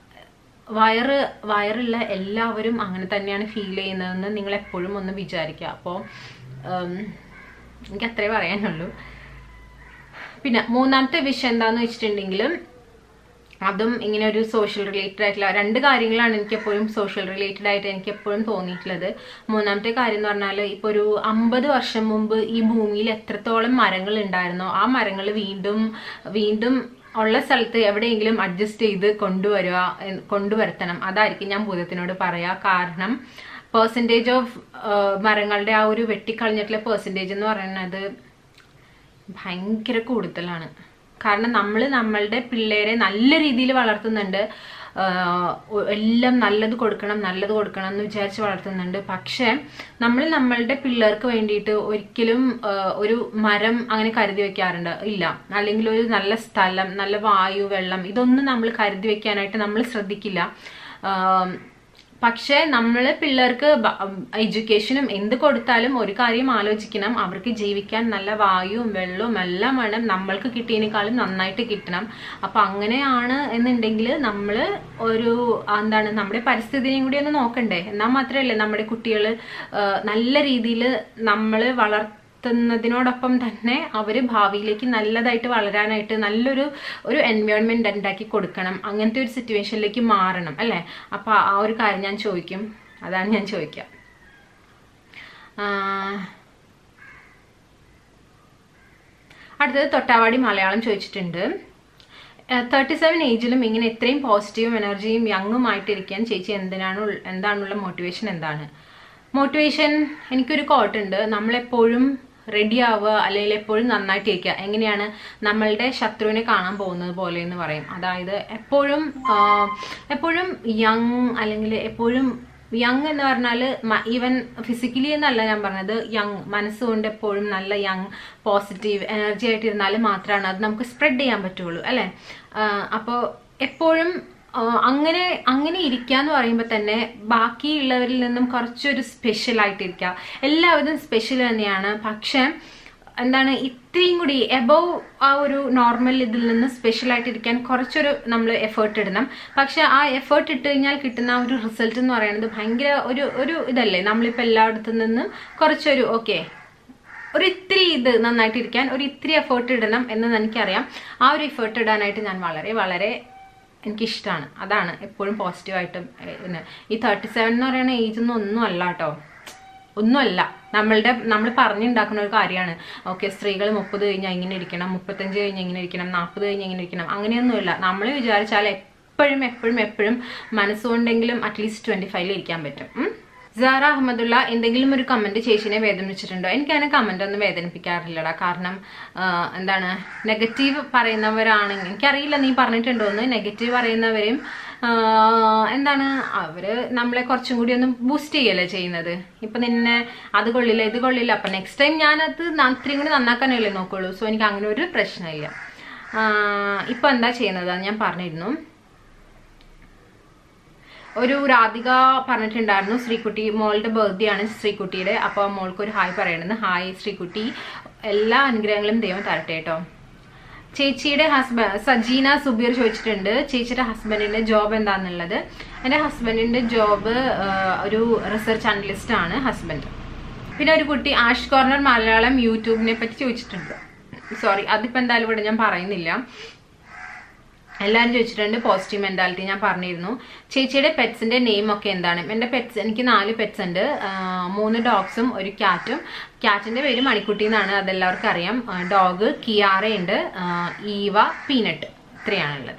വയറുള്ള എല്ലാവരും അങ്ങനെ തന്നെയാണ് ഫീൽ ചെയ്യുന്നതെന്ന് നിങ്ങൾ എപ്പോഴും ഒന്ന് വിചാരിക്കുക. അപ്പോൾ എനിക്ക് അത്രേ പറയാനുള്ളൂ. പിന്നെ 3ാമത്തെ വിഷയം എന്താണെന്ന് വെച്ചിട്ടുണ്ടെങ്കിൽ, അതും ഇങ്ങനെ ഒരു സോഷ്യൽ റിലേറ്റഡ് ആയിട്ടുള്ള 2 കാര്യങ്ങളാണ് എനിക്ക് എപ്പോഴും സോഷ്യൽ റിലേറ്റഡ് ആയിട്ട് എനിക്ക് എപ്പോഴും തോന്നിയിട്ടുള്ളത്. 3ാമത്തെ കാര്യം എന്ന് പറഞ്ഞാൽ, ഇപ്പോൾ ഒരു 50 വർഷം മുമ്പ് ഈ ഭൂമിയിൽ എത്രത്തോളം മരങ്ങൾ ഉണ്ടായിരുന്നോ ആ മരങ്ങൾ വീണ്ടും ഉള്ള സ്ഥലത്ത് എവിടെയെങ്കിലും അഡ്ജസ്റ്റ് ചെയ്ത് കൊണ്ടുവരുത്തണം. അതായിരിക്കും ഞാൻ ഭൂതത്തിനോട് പറയാ. കാരണം പെർസെൻറ്റേജ് ഓഫ് മരങ്ങളുടെ ആ ഒരു വെട്ടിക്കളഞ്ഞിട്ടുള്ള പെർസെൻറ്റേജ് എന്ന് പറയുന്നത് ഭയങ്കര കൂടുതലാണ്. കാരണം നമ്മളുടെ പിള്ളേരെ നല്ല രീതിയിൽ വളർത്തുന്നുണ്ട്, എല്ലാം നല്ലത് കൊടുക്കണം എന്ന് വിചാരിച്ച് വളർത്തുന്നുണ്ട്. പക്ഷെ നമ്മളുടെ പിള്ളേർക്ക് വേണ്ടിയിട്ട് ഒരിക്കലും ഒരു മരം അങ്ങനെ കരുതി വെക്കാറുണ്ട് ഇല്ല, അല്ലെങ്കിൽ ഒരു നല്ല സ്ഥലം, നല്ല വായു, വെള്ളം, ഇതൊന്നും നമ്മൾ കരുതി വെക്കാനായിട്ട് നമ്മൾ ശ്രദ്ധിക്കില്ല. പക്ഷെ നമ്മൾ പിള്ളേർക്ക് എഡ്യൂക്കേഷനും എന്ത് കൊടുത്താലും ഒരു കാര്യം ആലോചിക്കണം, അവർക്ക് ജീവിക്കാൻ നല്ല വായുവും വെള്ളവും എല്ലാം വേണം, നമ്മൾക്ക് കിട്ടിയതിനേക്കാളും നന്നായിട്ട് കിട്ടണം. അപ്പം അങ്ങനെയാണ് എന്നുണ്ടെങ്കിൽ നമ്മൾ നമ്മുടെ പരിസ്ഥിതിയും കൂടി ഒന്ന് നോക്കണ്ടേ. എന്നാൽ മാത്രമല്ലേ നമ്മുടെ കുട്ടികൾ നല്ല രീതിയിൽ നമ്മൾ ന്നതിനോടൊപ്പം തന്നെ അവർ ഭാവിയിലേക്ക് നല്ലതായിട്ട് വളരാനായിട്ട് നല്ലൊരു എൻവയോൺമെന്റ് ഉണ്ടാക്കി കൊടുക്കണം. അങ്ങനത്തെ ഒരു സിറ്റുവേഷനിലേക്ക് മാറണം അല്ലേ. അപ്പൊ ആ ഒരു കാര്യം ഞാൻ ചോദിക്കും, അതാണ് ഞാൻ ചോദിക്കുക. അടുത്തത് തൊട്ടാവാടി മലയാളം ചോദിച്ചിട്ടുണ്ട്, 37 ഏജിലും ഇങ്ങനെ ഇത്രയും പോസിറ്റീവും എനർജിയും യങ്ങുമായിട്ടിരിക്കാൻ ചേച്ചി എന്താണുള്ള മോട്ടിവേഷൻ? എന്താണ് മോട്ടിവേഷൻ? എനിക്കൊരു കോട്ടുണ്ട്, നമ്മളെപ്പോഴും റെഡി ആവുക അല്ലെങ്കിൽ എപ്പോഴും നന്നായിട്ടിരിക്കുക. എങ്ങനെയാണ്? നമ്മളുടെ ശത്രുവിനെ കാണാൻ പോകുന്നത് പോലെ എന്ന് പറയും. അതായത് എപ്പോഴും യങ്, അല്ലെങ്കിൽ എപ്പോഴും യങ് എന്ന് പറഞ്ഞാൽ ഈവൻ ഫിസിക്കലി എന്നല്ല ഞാൻ പറഞ്ഞത്, യങ് മനസ്സുകൊണ്ട് എപ്പോഴും നല്ല യങ് പോസിറ്റീവ് എനർജി ആയിട്ടിരുന്നാൽ മാത്രമാണ് അത് നമുക്ക് സ്പ്രെഡ് ചെയ്യാൻ പറ്റുള്ളൂ അല്ലേ. അപ്പോൾ എപ്പോഴും അങ്ങനെ ഇരിക്കുക എന്ന് പറയുമ്പോൾ തന്നെ ബാക്കിയുള്ളവരിൽ നിന്നും കുറച്ചൊരു സ്പെഷ്യൽ ആയിട്ടിരിക്കുക. എല്ലാവരും സ്പെഷ്യൽ തന്നെയാണ്, പക്ഷെ എന്താണ് ഇത്രയും കൂടി എബവ് ആ ഒരു നോർമൽ ഇതിൽ നിന്ന് സ്പെഷ്യൽ ആയിട്ടിരിക്കാൻ കുറച്ചൊരു നമ്മൾ എഫേർട്ട് ഇടണം. പക്ഷെ ആ എഫേർട്ട് ഇട്ട് കഴിഞ്ഞാൽ കിട്ടുന്ന ആ ഒരു റിസൾട്ട് എന്ന് പറയുന്നത് ഭയങ്കര ഒരു ഇതല്ലേ. നമ്മളിപ്പോൾ എല്ലായിടത്തു നിന്നും കുറച്ചൊരു ഒരു ഇത്തിരി ഇത് നന്നായിട്ടിരിക്കാൻ ഒരു ഇത്തിരി എഫേർട്ട് ഇടണം എന്ന് എനിക്കറിയാം. ആ ഒരു എഫേർട്ട് ഇടാനായിട്ട് ഞാൻ വളരെ വളരെ എനിക്കിഷ്ടമാണ്. അതാണ് എപ്പോഴും പോസിറ്റീവായിട്ടും. ഈ 37 എന്ന് പറയുന്ന ഏജ് ഒന്നും അല്ല കേട്ടോ, ഒന്നുമല്ല. നമ്മൾ പറഞ്ഞുണ്ടാക്കുന്ന ഒരു കാര്യമാണ്. ഓക്കെ, സ്ത്രീകൾ 30 കഴിഞ്ഞാൽ ഇങ്ങനെ ഇരിക്കണം, 35 കഴിഞ്ഞാൽ ഇങ്ങനെ ഇരിക്കണം, 40 കഴിഞ്ഞാൽ ഇങ്ങനെ ഇരിക്കണം, അങ്ങനെയൊന്നുമില്ല. നമ്മൾ വിചാരിച്ചാൽ എപ്പോഴും മനസ്സുകൊണ്ടെങ്കിലും അറ്റ്ലീസ്റ്റ് 25 ഇരിക്കാൻ പറ്റും. സാറ അഹമ്മദുള്ള എന്തെങ്കിലും ഒരു കമന്റ് ചേച്ചിനെ വേദനിപ്പിച്ചിട്ടുണ്ടോ? എനിക്കങ്ങനെ കമന്റ് ഒന്നും വേദനിപ്പിക്കാറില്ലടാ. കാരണം എന്താണ്, നെഗറ്റീവ് പറയുന്നവരാണെങ്കിൽ എനിക്കറിയില്ല നീ പറഞ്ഞിട്ടുണ്ടോന്ന്. നെഗറ്റീവ് പറയുന്നവരും എന്താണ്, അവര് നമ്മളെ കുറച്ചും കൂടി ഒന്ന് ബൂസ്റ്റ് ചെയ്യല്ലേ ചെയ്യുന്നത്. ഇപ്പൊ നിന്നെ അത് കൊള്ളില്ല ഇത് കൊള്ളില്ല, അപ്പൊ നെക്സ്റ്റ് ടൈം ഞാനത് ഇത്രയും കൂടി നന്നാക്കാനല്ലേ നോക്കുള്ളൂ. സോ എനിക്ക് അങ്ങനെ ഒരു പ്രശ്നമില്ല. ഇപ്പൊ എന്താ ചെയ്യുന്നത് ഞാൻ പറഞ്ഞിരുന്നു. ഒരു രാധിക പറഞ്ഞിട്ടുണ്ടായിരുന്നു ശ്രീകുട്ടി മോളുടെ ബർത്ത്ഡേ ആണ് ശ്രീകുട്ടിയുടെ, അപ്പൊ മോൾക്ക് ഒരു ഹായ് പറയണമെന്ന്. ഹായ് ശ്രീകുട്ടി, എല്ലാ അനുഗ്രഹങ്ങളും ദൈവം തരട്ടെ കേട്ടോ. ചേച്ചിയുടെ ഹസ്ബൻഡ് സജീന സുബീർ ചോദിച്ചിട്ടുണ്ട് ചേച്ചിയുടെ ഹസ്ബൻഡിന്റെ ജോബ് എന്താണെന്നുള്ളത്. എൻ്റെ ഹസ്ബൻഡിന്റെ ജോബ് ഒരു റിസർച്ച് അനലിസ്റ്റ് ആണ് ഹസ്ബൻഡ്. പിന്നെ ഒരു കുട്ടി ആഷ് കോർണർ മലയാളം യൂട്യൂബിനെ പറ്റി ചോദിച്ചിട്ടുണ്ട്. സോറി, അതിപ്പോ എന്തായാലും ഇവിടെ ഞാൻ പറയുന്നില്ല. എല്ലാവരും ചോദിച്ചിട്ടുണ്ട് പോസിറ്റീവ് മെന്റാലിറ്റി, ഞാൻ പറഞ്ഞിരുന്നു. ചേച്ചിയുടെ പെറ്റ്സിന്റെ നെയിം ഒക്കെ എന്താണ്? എൻ്റെ പെറ്റ്സ്, എനിക്ക് 4 പെറ്റ്സ് ഉണ്ട്. 3 ഡോഗ്സും ഒരു ക്യാറ്റും. ക്യാറ്റിന്റെ പേര് മണിക്കുട്ടി എന്നാണ്, അതെല്ലാവർക്കും അറിയാം. ഡോഗ് കിയാറ ഉണ്ട്, ഈവ, പീനട്ട്, ഇത്രയാണുള്ളത്.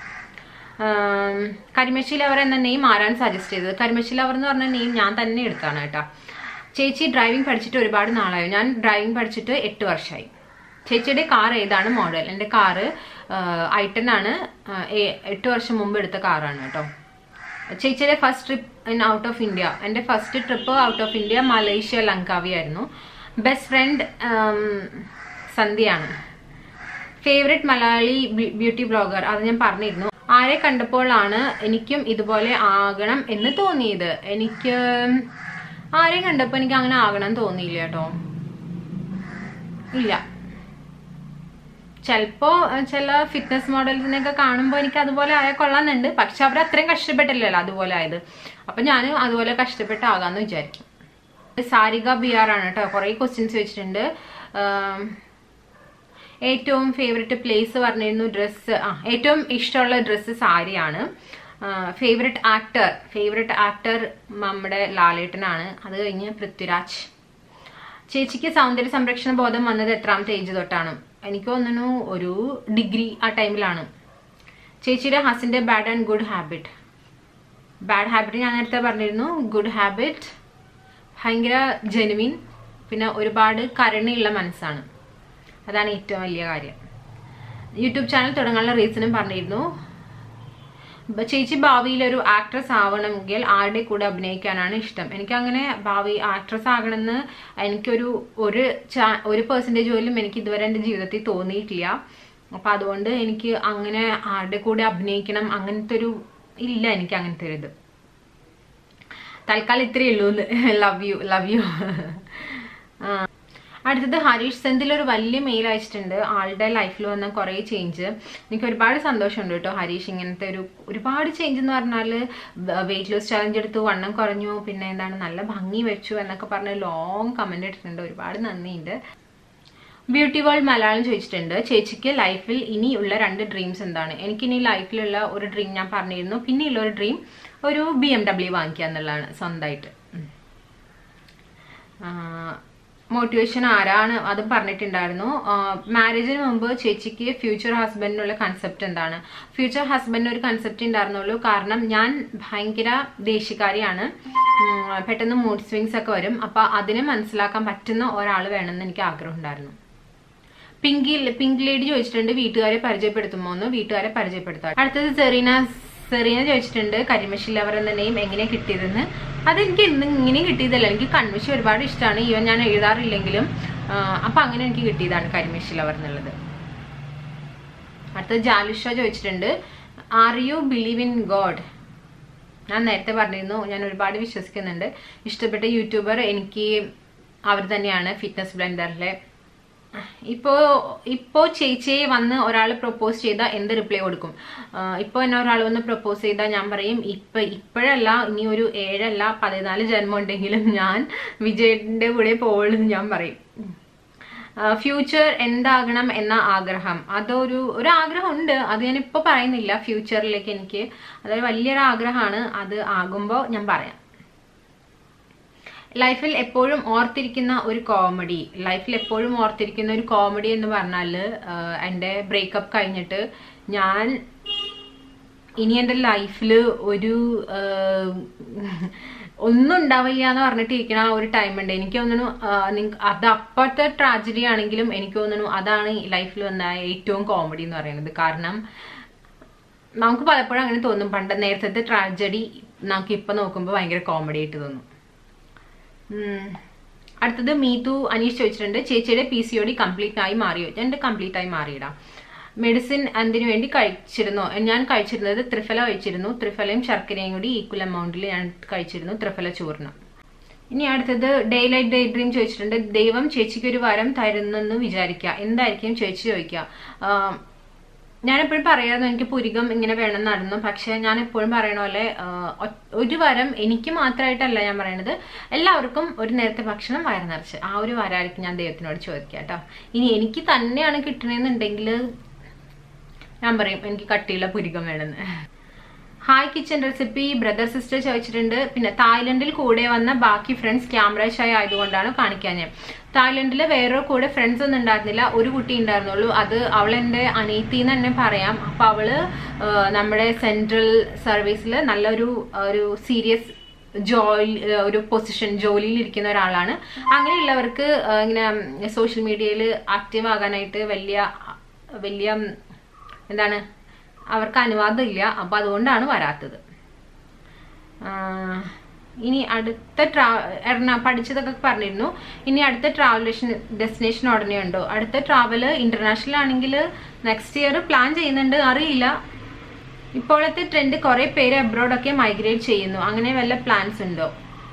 കരിമശി ലവർ എന്ന നെയിം ആരാണ് സജസ്റ്റ് ചെയ്തത്? കരിമശി ലവർ എന്ന് പറഞ്ഞ നെയിം ഞാൻ തന്നെ എടുത്താണ് കേട്ടോ. ചേച്ചി ഡ്രൈവിംഗ് പഠിച്ചിട്ട് ഒരുപാട് നാളായോ? ഞാൻ ഡ്രൈവിംഗ് പഠിച്ചിട്ട് 8 വർഷമായി. ചേച്ചിയുടെ കാർ ഏതാണ് മോഡൽ? എൻ്റെ കാറ് I10 ആണ്. 8 വർഷം മുമ്പ് എടുത്ത കാറാണ് കേട്ടോ. ചേച്ചിയുടെ first trip in out of India? എൻ്റെ first trip out of India Malaysia Langkawi ആയിരുന്നു. ബെസ്റ്റ് ഫ്രണ്ട് സന്ധ്യയാണ്. Favourite Malayali beauty blogger? അത് ഞാൻ പറഞ്ഞിരുന്നു. ആരെ കണ്ടപ്പോഴാണ് എനിക്കും ഇതുപോലെ ആകണം എന്ന് തോന്നിയത്? എനിക്ക് ആരെ കണ്ടപ്പോൾ എനിക്ക് അങ്ങനെ ആകണം തോന്നിയില്ല കേട്ടോ. ഇല്ല, ചിലപ്പോ ചില ഫിറ്റ്നസ് മോഡൽസിനെയൊക്കെ കാണുമ്പോൾ എനിക്ക് അതുപോലെ ആയാൽ കൊള്ളാന്നുണ്ട്. പക്ഷെ അവർ അത്രയും കഷ്ടപ്പെട്ടില്ലല്ലോ അതുപോലെ ആയത്. അപ്പൊ ഞാനും അതുപോലെ കഷ്ടപ്പെട്ടാകാന്ന് വിചാരിക്കും. സാരിക BR ആണ് കേട്ടോ. കുറെ ക്വസ്റ്റ്യൻസ് വെച്ചിട്ടുണ്ട്. ഏറ്റവും ഫേവററ്റ് പ്ലേസ് പറഞ്ഞിരുന്നു. ഡ്രസ്സ്, ഏറ്റവും ഇഷ്ടമുള്ള ഡ്രസ്സ് സാരിയാണ്. ഫേവററ്റ് ആക്ടർ നമ്മുടെ ലാലേട്ടനാണ്. അത് കഴിഞ്ഞ് പൃഥ്വിരാജ്. ചേച്ചിക്ക് സൗന്ദര്യ സംരക്ഷണ ബോധം വന്നത് എത്രാമത്തെ ഏജ് തൊട്ടാണ്? എനിക്ക് തോന്നുന്നു ഒരു ഡിഗ്രി ആ ടൈമിലാണ്. ചേച്ചിയുടെ ഹസിന്റെ bad and good habit? Bad habit ഞാൻ നേരത്തെ പറഞ്ഞിരുന്നു. ഗുഡ് ഹാബിറ്റ് ഭയങ്കര ജെനുവിൻ, പിന്നെ ഒരുപാട് കരുണയുള്ള മനസ്സാണ്. അതാണ് ഏറ്റവും വലിയ കാര്യം. യൂട്യൂബ് ചാനൽ തുടങ്ങാനുള്ള റീസണും പറഞ്ഞിരുന്നു. ചേച്ചി ഭാവിയിൽ ഒരു ആക്ട്രസ് ആവണമെങ്കിൽ ആരുടെ കൂടെ അഭിനയിക്കാനാണ് ഇഷ്ടം? എനിക്ക് അങ്ങനെ ഭാവി ആക്ട്രസ് ആകണമെന്ന് എനിക്കൊരു 1% പോലും എനിക്ക് ഇതുവരെ എൻ്റെ ജീവിതത്തിൽ തോന്നിയിട്ടില്ല. അപ്പൊ അതുകൊണ്ട് എനിക്ക് അങ്ങനെ ആരുടെ കൂടെ അഭിനയിക്കണം അങ്ങനത്തെ ഒരു ഇല്ല. എനിക്ക് അങ്ങനത്തെ ഒരു ഇത് തൽക്കാലം ഇത്രയേ ഉള്ളൂ. Love you. അടുത്തത് ഹരീഷ് സെന്തിൽ ഒരു വലിയ മെയിൽ അയച്ചിട്ടുണ്ട്. ആളുടെ ലൈഫിൽ വന്ന കുറേ ചേഞ്ച്. എനിക്ക് ഒരുപാട് സന്തോഷമുണ്ട് കേട്ടോ. ഹരീഷ് ഇങ്ങനത്തെ ഒരുപാട് ചേഞ്ച് എന്ന് പറഞ്ഞാൽ വെയിറ്റ് ലോസ് ചാലഞ്ച് എടുത്തു, വണ്ണം കുറഞ്ഞു, പിന്നെ എന്താണ് നല്ല ഭംഗി വെച്ചു എന്നൊക്കെ പറഞ്ഞ് ലോങ് കമന്റ് ഇട്ടിട്ടുണ്ട്. ഒരുപാട് നന്ദിയുണ്ട്. ബ്യൂട്ടി വേൾഡ് മലയാളം ചോദിച്ചിട്ടുണ്ട് ചേച്ചിക്ക് ലൈഫിൽ ഇനിയുള്ള 2 ഡ്രീംസ് എന്താണ്? എനിക്കിനി ലൈഫിലുള്ള ഒരു ഡ്രീം ഞാൻ പറഞ്ഞിരുന്നു. പിന്നെയുള്ള ഒരു ഡ്രീം ഒരു BMW വാങ്ങിക്കുക എന്നുള്ളതാണ് സ്വന്തമായിട്ട്. മോട്ടിവേഷൻ ആരാണ്? അത് പറഞ്ഞിട്ടുണ്ടായിരുന്നു. മാരേജിന് മുമ്പ് ചേച്ചിക്ക് ഫ്യൂച്ചർ ഹസ്ബൻഡിനുള്ള കൺസെപ്റ്റ് എന്താണ്? ഫ്യൂച്ചർ ഹസ്ബൻഡിന് ഒരു കൺസെപ്റ്റ് ഉണ്ടായിരുന്നുള്ളൂ. കാരണം ഞാൻ ഭയങ്കര ദേഷ്യക്കാരിയാണ്, പെട്ടെന്ന് മൂഡ് സ്വിങ്സ് ഒക്കെ വരും. അപ്പൊ അതിനെ മനസ്സിലാക്കാൻ പറ്റുന്ന ഒരാൾ വേണമെന്ന് എനിക്ക് ആഗ്രഹം ഉണ്ടായിരുന്നു. പിങ്ക് ലേഡി ചോദിച്ചിട്ടുണ്ട് വീട്ടുകാരെ പരിചയപ്പെടുത്തുമോ എന്ന്? വീട്ടുകാരെ പരിചയപ്പെടുത്താം. അടുത്തത് സെറീന ചോദിച്ചിട്ടുണ്ട് കരിമശി ലവർ എന്ന നെയിം എങ്ങനെ കിട്ടിയതെന്ന്. അതെനിക്ക് ഇങ്ങനെയും കിട്ടിയതല്ല, എനിക്ക് കൺമശി ഒരുപാട് ഇഷ്ടമാണ്. ഈവൻ ഞാൻ എഴുതാറില്ലെങ്കിലും അപ്പൊ അങ്ങനെ എനിക്ക് കിട്ടിയതാണ് കരിമശി ലവർ എന്നുള്ളത്. അടുത്തത് ജാലുഷ ചോദിച്ചിട്ടുണ്ട് are you believe in God? ഞാൻ നേരത്തെ പറഞ്ഞിരുന്നു, ഞാൻ ഒരുപാട് വിശ്വസിക്കുന്നുണ്ട്. ഇഷ്ടപ്പെട്ട യൂട്യൂബർ എനിക്ക് അവർ തന്നെയാണ്, ഫിറ്റ്നസ് ബ്ലെൻഡറിലെ. ഇപ്പോ ചേച്ചിയെ വന്ന് ഒരാൾ പ്രൊപ്പോസ് ചെയ്താൽ എന്ത് റിപ്ലൈ കൊടുക്കും? ഇപ്പൊ എന്നെ ഒരാൾ വന്ന് പ്രൊപ്പോസ് ചെയ്താൽ ഞാൻ പറയും ഇപ്പോഴല്ല, ഇനി ഒരു 7 അല്ല 14 ജന്മം ഉണ്ടെങ്കിലും ഞാൻ വിജയന്റെ കൂടെ പോകുള്ളൂ ഞാൻ പറയും. ഫ്യൂച്ചർ എന്താകണം എന്ന ആഗ്രഹം? അതൊരു ആഗ്രഹം ഉണ്ട്, അത് ഞാൻ ഇപ്പൊ പറയുന്നില്ല. ഫ്യൂച്ചറിലേക്ക് എനിക്ക് അതൊരു വലിയൊരു ആഗ്രഹമാണ്, അത് ആകുമ്പോൾ ഞാൻ പറയാം. ലൈഫിൽ എപ്പോഴും ഓർത്തിരിക്കുന്ന ഒരു കോമഡി എന്ന് പറഞ്ഞാൽ എൻ്റെ ബ്രേക്കപ്പ് കഴിഞ്ഞിട്ട് ഞാൻ ഇനി എൻ്റെ ലൈഫിൽ ഒന്നും ഉണ്ടാവില്ല എന്ന് പറഞ്ഞിട്ടിരിക്കണ ഒരു ടൈം ഉണ്ട്. എനിക്ക് തോന്നുന്നു അത് അപ്പോഴത്തെ ട്രാജഡി ആണെങ്കിലും എനിക്ക് തോന്നുന്നു അതാണ് ലൈഫിൽ വന്ന ഏറ്റവും കോമഡി എന്ന് പറയുന്നത്. കാരണം നമുക്ക് പലപ്പോഴും അങ്ങനെ തോന്നും, പണ്ട് നേരത്തെ ട്രാജഡി നമുക്ക് ഇപ്പൊ നോക്കുമ്പോൾ ഭയങ്കര കോമഡി ആയിട്ട് തോന്നും. അടുത്തത് മീതു അനീഷ് ചോദിച്ചിട്ടുണ്ട്, ചേച്ചിയുടെ PCOD കംപ്ലീറ്റ് ആയി മാറിയോ? ഞാൻ കംപ്ലീറ്റ് ആയി മാറിയിടാം. മെഡിസിൻ എന്തിനു വേണ്ടി കഴിച്ചിരുന്നോ? ഞാൻ കഴിച്ചിരുന്നത് ത്രിഫല കഴിച്ചിരുന്നു. ത്രിഫലയും ശർക്കരയും കൂടി ഈക്വൽ എമൗണ്ടിൽ ഞാൻ കഴിച്ചിരുന്നു, ത്രിഫല ചൂർണം. ഇനി അടുത്തത് ഡേ ലൈറ്റ് ഡേ ഡ്രീം ചോദിച്ചിട്ടുണ്ട്, ദൈവം ചേച്ചിക്ക് ഒരു വരം തരുന്നെന്ന് വിചാരിക്കുക, എന്തായിരിക്കും ചേച്ചി ചോദിക്കുക? ഞാനെപ്പോഴും പറയായിരുന്നു എനിക്ക് പുരികം ഇങ്ങനെ വേണം നടന്നു. പക്ഷെ ഞാൻ എപ്പോഴും പറയണ പോലെ ഒരു വരം എനിക്ക് മാത്രമായിട്ടല്ല ഞാൻ പറയണത്, എല്ലാവർക്കും ഒരു നേരത്തെ ഭക്ഷണം വയറ് നിറച്ച് ആ ഒരു വരമായിരിക്കും ഞാൻ ദൈവത്തിനോട് ചോദിക്കുക കേട്ടോ. ഇനി എനിക്ക് തന്നെയാണ് കിട്ടണമെന്നുണ്ടെങ്കിൽ ഞാൻ പറയും എനിക്ക് കട്ടിയുള്ള പുരികം വേണമെന്ന്. Hi kitchen recipe brother sister ചോദിച്ചിട്ടുണ്ട്. പിന്നെ തായ്ലൻഡിൽ കൂടെ വന്ന ബാക്കി ഫ്രണ്ട്സ് ക്യാമറ ഷൈ ആയതുകൊണ്ടാണ് കാണിക്കാൻ ഞാൻ. തായ്ലൻഡിൽ വേറെ കൂടെ ഫ്രണ്ട്സ് ഒന്നും ഉണ്ടായിരുന്നില്ല, ഒരു കുട്ടി ഉണ്ടായിരുന്നുള്ളൂ. അത് അവളെൻ്റെ അനിയത്തി എന്ന് തന്നെ പറയാം. അപ്പം അവള് നമ്മുടെ സെൻട്രൽ സർവീസിൽ നല്ലൊരു സീരിയസ് ഒരു പൊസിഷൻ ജോലിയിൽ ഇരിക്കുന്ന ഒരാളാണ്. അങ്ങനെയുള്ളവർക്ക് ഇങ്ങനെ സോഷ്യൽ മീഡിയയിൽ ആക്റ്റീവ് ആകാനായിട്ട് വലിയ എന്താണ് അവർക്ക് അനുവാദം ഇല്ല. അപ്പൊ അതുകൊണ്ടാണ് വരാത്തത്. ഇനി അടുത്ത പഠിച്ചതൊക്കെ പറഞ്ഞിരുന്നു. ഇനി അടുത്ത ഡെസ്റ്റിനേഷൻ ഉടനെ ഉണ്ടോ? അടുത്ത ട്രാവല് ഇന്റർനാഷണൽ ആണെങ്കിൽ നെക്സ്റ്റ് ഇയർ പ്ലാൻ ചെയ്യുന്നുണ്ട്, അറിയില്ല. ഇപ്പോഴത്തെ ട്രെൻഡ് കുറെ പേര് അബ്രോഡൊക്കെ മൈഗ്രേറ്റ് ചെയ്യുന്നു, അങ്ങനെ വല്ല പ്ലാൻസ് ഉണ്ടോ?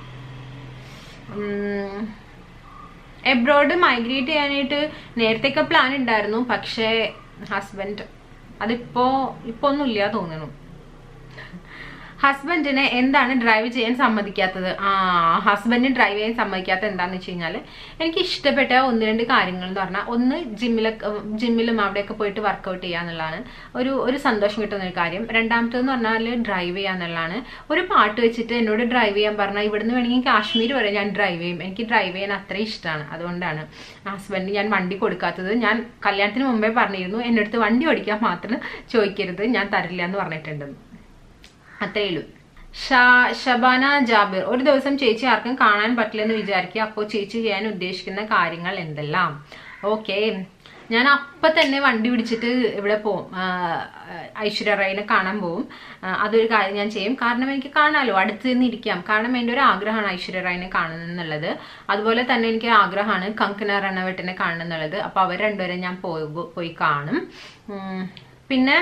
എബ്രോഡ് മൈഗ്രേറ്റ് ചെയ്യാനായിട്ട് നേരത്തെയൊക്കെ പ്ലാൻ ഉണ്ടായിരുന്നു. പക്ഷേ ഹസ്ബൻഡ് അതിപ്പോ ഒന്നുമില്ല തോന്നുന്നു. ഹസ്ബൻഡിനെ എന്താണ് ഡ്രൈവ് ചെയ്യാൻ സമ്മതിക്കാത്തത്? ഹസ്ബൻഡിന് ഡ്രൈവ് ചെയ്യാൻ സമ്മതിക്കാത്തത് എന്താണെന്ന് വെച്ച് കഴിഞ്ഞാൽ, എനിക്ക് ഇഷ്ടപ്പെട്ട 1-2 കാര്യങ്ങൾ എന്ന് പറഞ്ഞാൽ, ഒന്ന് ജിമ്മിലും അവിടെയൊക്കെ പോയിട്ട് വർക്കൗട്ട് ചെയ്യുക എന്നുള്ളതാണ് ഒരു സന്തോഷം കിട്ടുന്ന ഒരു കാര്യം. രണ്ടാമത്തേന്ന് പറഞ്ഞാൽ ഡ്രൈവ് ചെയ്യുക എന്നുള്ളതാണ്. ഒരു പാട്ട് വെച്ചിട്ട് എന്നോട് ഡ്രൈവ് ചെയ്യാൻ പറഞ്ഞാൽ ഇവിടുന്ന് വേണമെങ്കിൽ കാശ്മീർ വരെ ഞാൻ ഡ്രൈവ് ചെയ്യും. എനിക്ക് ഡ്രൈവ് ചെയ്യാൻ അത്രയും ഇഷ്ടമാണ്. അതുകൊണ്ടാണ് ഹസ്ബൻഡിന് ഞാൻ വണ്ടി കൊടുക്കാത്തത്. ഞാൻ കല്യാണത്തിന് മുമ്പേ പറഞ്ഞിരുന്നു, എൻ്റെ അടുത്ത് വണ്ടി ഓടിക്കാൻ മാത്രം ചോദിക്കരുത്, ഞാൻ തരില്ല എന്ന് പറഞ്ഞിട്ടുണ്ടെന്ന്. അത്രേ ഉള്ളൂ. ഷബാന ജാബിർ, ഒരു ദിവസം ചേച്ചി ആർക്കും കാണാൻ പറ്റില്ലെന്ന് വിചാരിക്കുക, അപ്പോൾ ചേച്ചി ചെയ്യാൻ ഉദ്ദേശിക്കുന്ന കാര്യങ്ങൾ എന്തെല്ലാം? ഓക്കെ, ഞാൻ അപ്പം തന്നെ വണ്ടി പിടിച്ചിട്ട് ഇവിടെ പോവും, ഐശ്വര്യ റായിനെ കാണാൻ പോവും. അതൊരു കാര്യം ഞാൻ ചെയ്യും. കാരണം എനിക്ക് കാണാമല്ലോ, അടുത്ത് നിന്ന് ഇരിക്കാം. കാരണം എൻ്റെ ഒരു ആഗ്രഹമാണ് ഐശ്വര്യ റായിനെ കാണുന്നത് എന്നുള്ളത്. അതുപോലെ തന്നെ എനിക്ക് ആഗ്രഹമാണ് കങ്കന റണവട്ടിനെ കാണണം എന്നുള്ളത്. അപ്പോൾ അവർ രണ്ടുപേരും ഞാൻ പോയി കാണും. പിന്നെ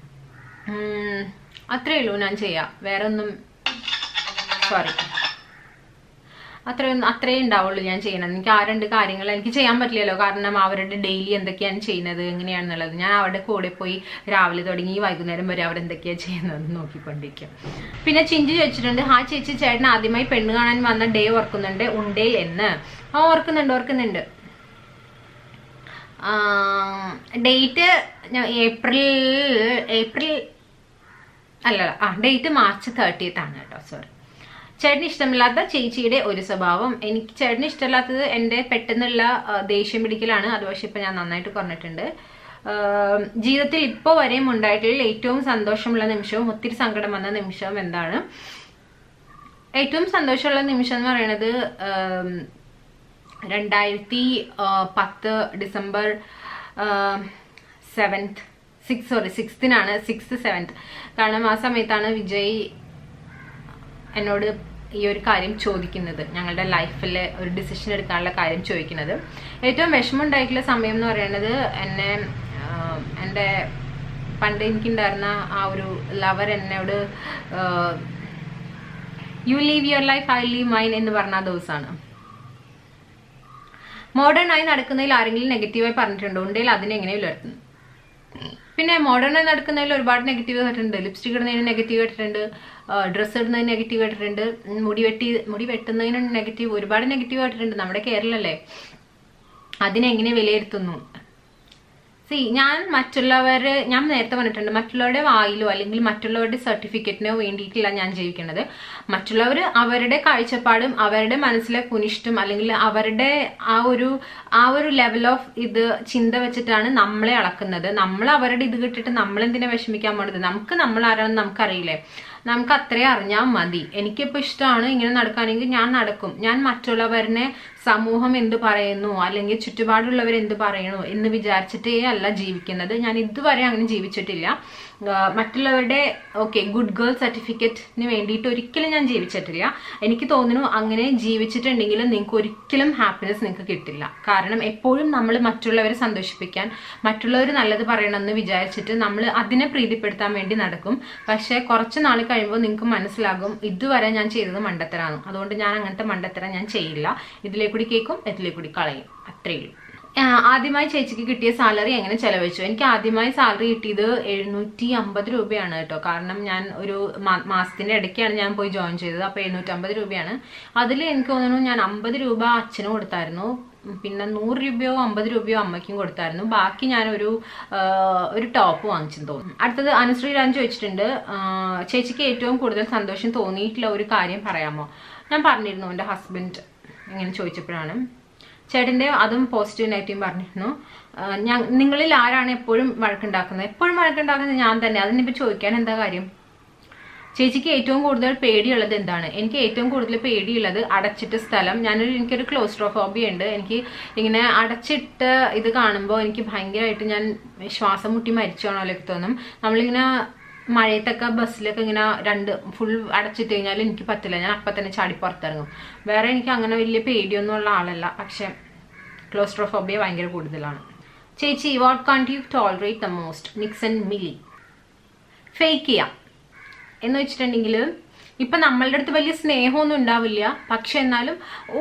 അത്രേ ഉള്ളൂ ഞാൻ ചെയ്യാം, വേറെ ഒന്നും. സോറി, അത്രേ ഉണ്ടാവുള്ളൂ ഞാൻ ചെയ്യണത്. എനിക്ക് 2 കാര്യങ്ങൾ എനിക്ക് ചെയ്യാൻ പറ്റില്ലല്ലോ. കാരണം അവരുടെ ഡെയിലി എന്തൊക്കെയാണ് ചെയ്യുന്നത്, എങ്ങനെയാണെന്നുള്ളത് ഞാൻ അവരുടെ കൂടെ പോയി രാവിലെ തുടങ്ങി വൈകുന്നേരം വരെ അവരെന്തൊക്കെയാണ് ചെയ്യുന്നതെന്ന് നോക്കിക്കൊണ്ടിരിക്കും. പിന്നെ ചിഞ്ചു ചോദിച്ചിട്ടുണ്ട്, ഹാ ചേച്ചി, ചേട്ടൻ ആദ്യമായി പെണ്ണ് കാണാൻ വന്ന ഡേ ഓർക്കുന്നുണ്ട് ഉണ്ടേൽ എന്ന്? ഓർക്കുന്നുണ്ട്. ഡേറ്റ് ഏപ്രിൽ അല്ല, ഡേറ്റ് മാർച്ച് 30th ആണ് കേട്ടോ. സോറി. ചേട്ടന് ഇഷ്ടമില്ലാത്ത ചേച്ചിയുടെ ഒരു സ്വഭാവം? എനിക്ക് ചേട്ടന് ഇഷ്ടമില്ലാത്തത് എൻ്റെ പെട്ടെന്നുള്ള ദേഷ്യം പിടിക്കലാണ്. അത് പക്ഷെ ഇപ്പൊ ഞാൻ നന്നായിട്ട് കുറഞ്ഞിട്ടുണ്ട്. ജീവിതത്തിൽ ഇപ്പോൾ വരെയും ഉണ്ടായിട്ടുള്ള ഏറ്റവും സന്തോഷമുള്ള നിമിഷവും ഒത്തിരി സങ്കടം വന്ന നിമിഷവും എന്താണ്? ഏറ്റവും സന്തോഷമുള്ള നിമിഷം എന്ന് പറയുന്നത് 2010 ഡിസംബർ 6th 7th. കാരണം ആ സമയത്താണ് വിജയ് എന്നോട് ഈ ഒരു കാര്യം ചോദിക്കുന്നത്, ഞങ്ങളുടെ ലൈഫിലെ ഒരു ഡിസിഷൻ എടുക്കാനുള്ള കാര്യം ചോദിക്കുന്നത്. ഏറ്റവും വിഷമമുണ്ടായിട്ടുള്ള സമയം എന്ന് പറയുന്നത് എൻ്റെ പണ്ട് എനിക്കുണ്ടായിരുന്ന ആ ഒരു ലവർ എന്നോട് you leave your life, I leave mine എന്ന് പറഞ്ഞ ദിവസമാണ്. മോഡേൺ ആയി നടക്കുന്നതിൽ ആരെങ്കിലും നെഗറ്റീവായി പറഞ്ഞിട്ടുണ്ടോ? ഉണ്ടെങ്കിൽ അതിനെ എങ്ങനെ വിലയിരുത്തുന്നു? പിന്നെ മോഡേൺ ആയി നടക്കുന്നതിൽ ഒരുപാട് നെഗറ്റീവ് കേട്ടിട്ടുണ്ട്. ലിപ്സ്റ്റിക് ഇടുന്നതിന് നെഗറ്റീവ് കേട്ടിട്ടുണ്ട്, ഡ്രസ്സ് ഇടുന്നതിന് നെഗറ്റീവ് കേട്ടിട്ടുണ്ട്, മുടി വെട്ടുന്നതിന് നെഗറ്റീവ്, ഒരുപാട് നെഗറ്റീവ് കേട്ടിട്ടുണ്ട്. നമ്മുടെ കേരളല്ലേ, അതിനെങ്ങനെ വിലയിരുത്തുന്നു? ഞാൻ നേരത്തെ പറഞ്ഞിട്ടുണ്ട്, മറ്റുള്ളവരുടെ വായിലോ അല്ലെങ്കിൽ മറ്റുള്ളവരുടെ സർട്ടിഫിക്കറ്റിനോ വേണ്ടിയിട്ടില്ല ഞാൻ ജീവിക്കുന്നത്. മറ്റുള്ളവർ അവരുടെ കാഴ്ചപ്പാടും അവരുടെ മനസ്സിലെ കുനിഷ്ടും അല്ലെങ്കിൽ അവരുടെ ആ ഒരു ലെവൽ ഓഫ് ചിന്ത വെച്ചിട്ടാണ് നമ്മളെ അളക്കുന്നത്. നമ്മൾ അവരുടെ ഇത് കിട്ടിട്ട് നമ്മളെന്തിനാ വിഷമിക്കാൻ പോണത്? നമ്മൾ ആരാണെന്ന് നമുക്കറിയില്ലേ. നമുക്ക് അത്രേ അറിഞ്ഞാൽ മതി. എനിക്കിപ്പോൾ ഇഷ്ടമാണ് ഇങ്ങനെ നടക്കാനെങ്കിൽ ഞാൻ നടക്കും. ഞാൻ മറ്റുള്ളവരെ സമൂഹം എന്ത് പറയുന്നു അല്ലെങ്കിൽ ചുറ്റുപാടുള്ളവർ എന്ത് പറയണു എന്ന് വിചാരിച്ചിട്ടേ അല്ല ജീവിക്കുന്നത്. ഞാൻ ഇതുവരെ അങ്ങനെ ജീവിച്ചിട്ടില്ല. മറ്റുള്ളവരുടെ ഗുഡ് ഗേൾ സർട്ടിഫിക്കറ്റിന് വേണ്ടിയിട്ട് ഒരിക്കലും ഞാൻ ജീവിച്ചിട്ടില്ല. എനിക്ക് തോന്നുന്നു അങ്ങനെ ജീവിച്ചിട്ടുണ്ടെങ്കിൽ നിങ്ങൾക്ക് ഒരിക്കലും ഹാപ്പിനെസ് നിങ്ങൾക്ക് കിട്ടില്ല. കാരണം എപ്പോഴും നമ്മൾ മറ്റുള്ളവരെ സന്തോഷിപ്പിക്കാൻ, മറ്റുള്ളവർ നല്ലത് പറയണമെന്ന് വിചാരിച്ചിട്ട് നമ്മൾ അതിനെ പ്രീതിപ്പെടുത്താൻ വേണ്ടി നടക്കും. പക്ഷെ കുറച്ച് നാൾ കഴിയുമ്പോൾ നിങ്ങൾക്ക് മനസ്സിലാകും ഇതുവരെ ഞാൻ ചെയ്തത് മണ്ടത്തരാണ്. അതുകൊണ്ട് ഞാൻ അങ്ങനത്തെ മണ്ടത്തരം ഞാൻ ചെയ്യില്ല. ഇതിലേക്കൂടി കേൾക്കും, ഇതിലേക്കൂടി കളയും, അത്രയേ ഉള്ളൂ. ആദ്യമായി ചേച്ചിക്ക് കിട്ടിയ സാലറി എങ്ങനെ ചെലവഴിച്ചു? എനിക്ക് ആദ്യമായി സാലറി കിട്ടിയത് 750 രൂപയാണ് കേട്ടോ. കാരണം ഞാൻ ഒരു മാസത്തിന്റെ ഇടയ്ക്കാണ് ഞാൻ പോയി ജോയിൻ ചെയ്തത്. അപ്പോൾ 750 രൂപയാണ്. അതിൽ എനിക്ക് തോന്നുന്നു ഞാൻ 50 രൂപ അച്ഛനും കൊടുത്തായിരുന്നു, പിന്നെ 100 രൂപയോ 50 രൂപയോ അമ്മയ്ക്കും കൊടുത്തായിരുന്നു. ബാക്കി ഞാൻ ഒരു ടോപ്പ് വാങ്ങിച്ചെന്ന് തോന്നുന്നു. അടുത്തത് അനുശ്രീരാജ് ചോദിച്ചിട്ടുണ്ട്, ചേച്ചിക്ക് ഏറ്റവും കൂടുതൽ സന്തോഷം തോന്നിയിട്ടുള്ള ഒരു കാര്യം പറയാമോ? ഞാൻ പറഞ്ഞിരുന്നു എൻ്റെ ഹസ്ബൻഡ് ഇങ്ങനെ ചോദിച്ചപ്പോഴാണ്. ചേട്ടൻ്റെ അതും പോസിറ്റീവ് നെഗറ്റീവ് പറഞ്ഞിരുന്നു. നിങ്ങളിൽ ആരാണ് എപ്പോഴും വഴക്കുണ്ടാക്കുന്നത്? എപ്പോഴും വഴക്കുണ്ടാക്കുന്നത് ഞാൻ തന്നെ. അതിനിപ്പോൾ ചോദിക്കാൻ എന്താ കാര്യം? ചേച്ചിക്ക് ഏറ്റവും കൂടുതൽ പേടിയുള്ളത് എന്താണ്? എനിക്ക് ഏറ്റവും കൂടുതൽ പേടിയുള്ളത് അടച്ചിട്ട സ്ഥലം. എനിക്കൊരു ക്ലോസ്ട്രോഫോബിയ ഉണ്ട്. എനിക്ക് ഇങ്ങനെ അടച്ചിട്ട് ഇത് കാണുമ്പോൾ എനിക്ക് ഭയങ്കരമായിട്ട് ഞാൻ ശ്വാസം മുട്ടി മരിച്ചോണോലൊക്കെ തോന്നും. നമ്മളിങ്ങനെ മഴയത്തൊക്കെ ബസ്സിലൊക്കെ ഇങ്ങനെ ഫുൾ അടച്ചിട്ട് കഴിഞ്ഞാൽ എനിക്ക് പറ്റില്ല. ഞാൻ അപ്പം തന്നെ ചാടി പുറത്തിറങ്ങും. വേറെ എനിക്ക് അങ്ങനെ വലിയ പേടിയൊന്നും ഉള്ള ആളല്ല, പക്ഷെ ക്ലോസ്ട്രോഫോബിയ ഭയങ്കര കൂടുതലാണ്. ചേച്ചി, what can't you tolerate the most? Nixon Mili. Fake ചെയ്യാം എന്ന് വെച്ചിട്ടുണ്ടെങ്കിൽ ഇപ്പൊ നമ്മളുടെ അടുത്ത് വലിയ സ്നേഹമൊന്നും ഉണ്ടാവില്ല, പക്ഷെ എന്നാലും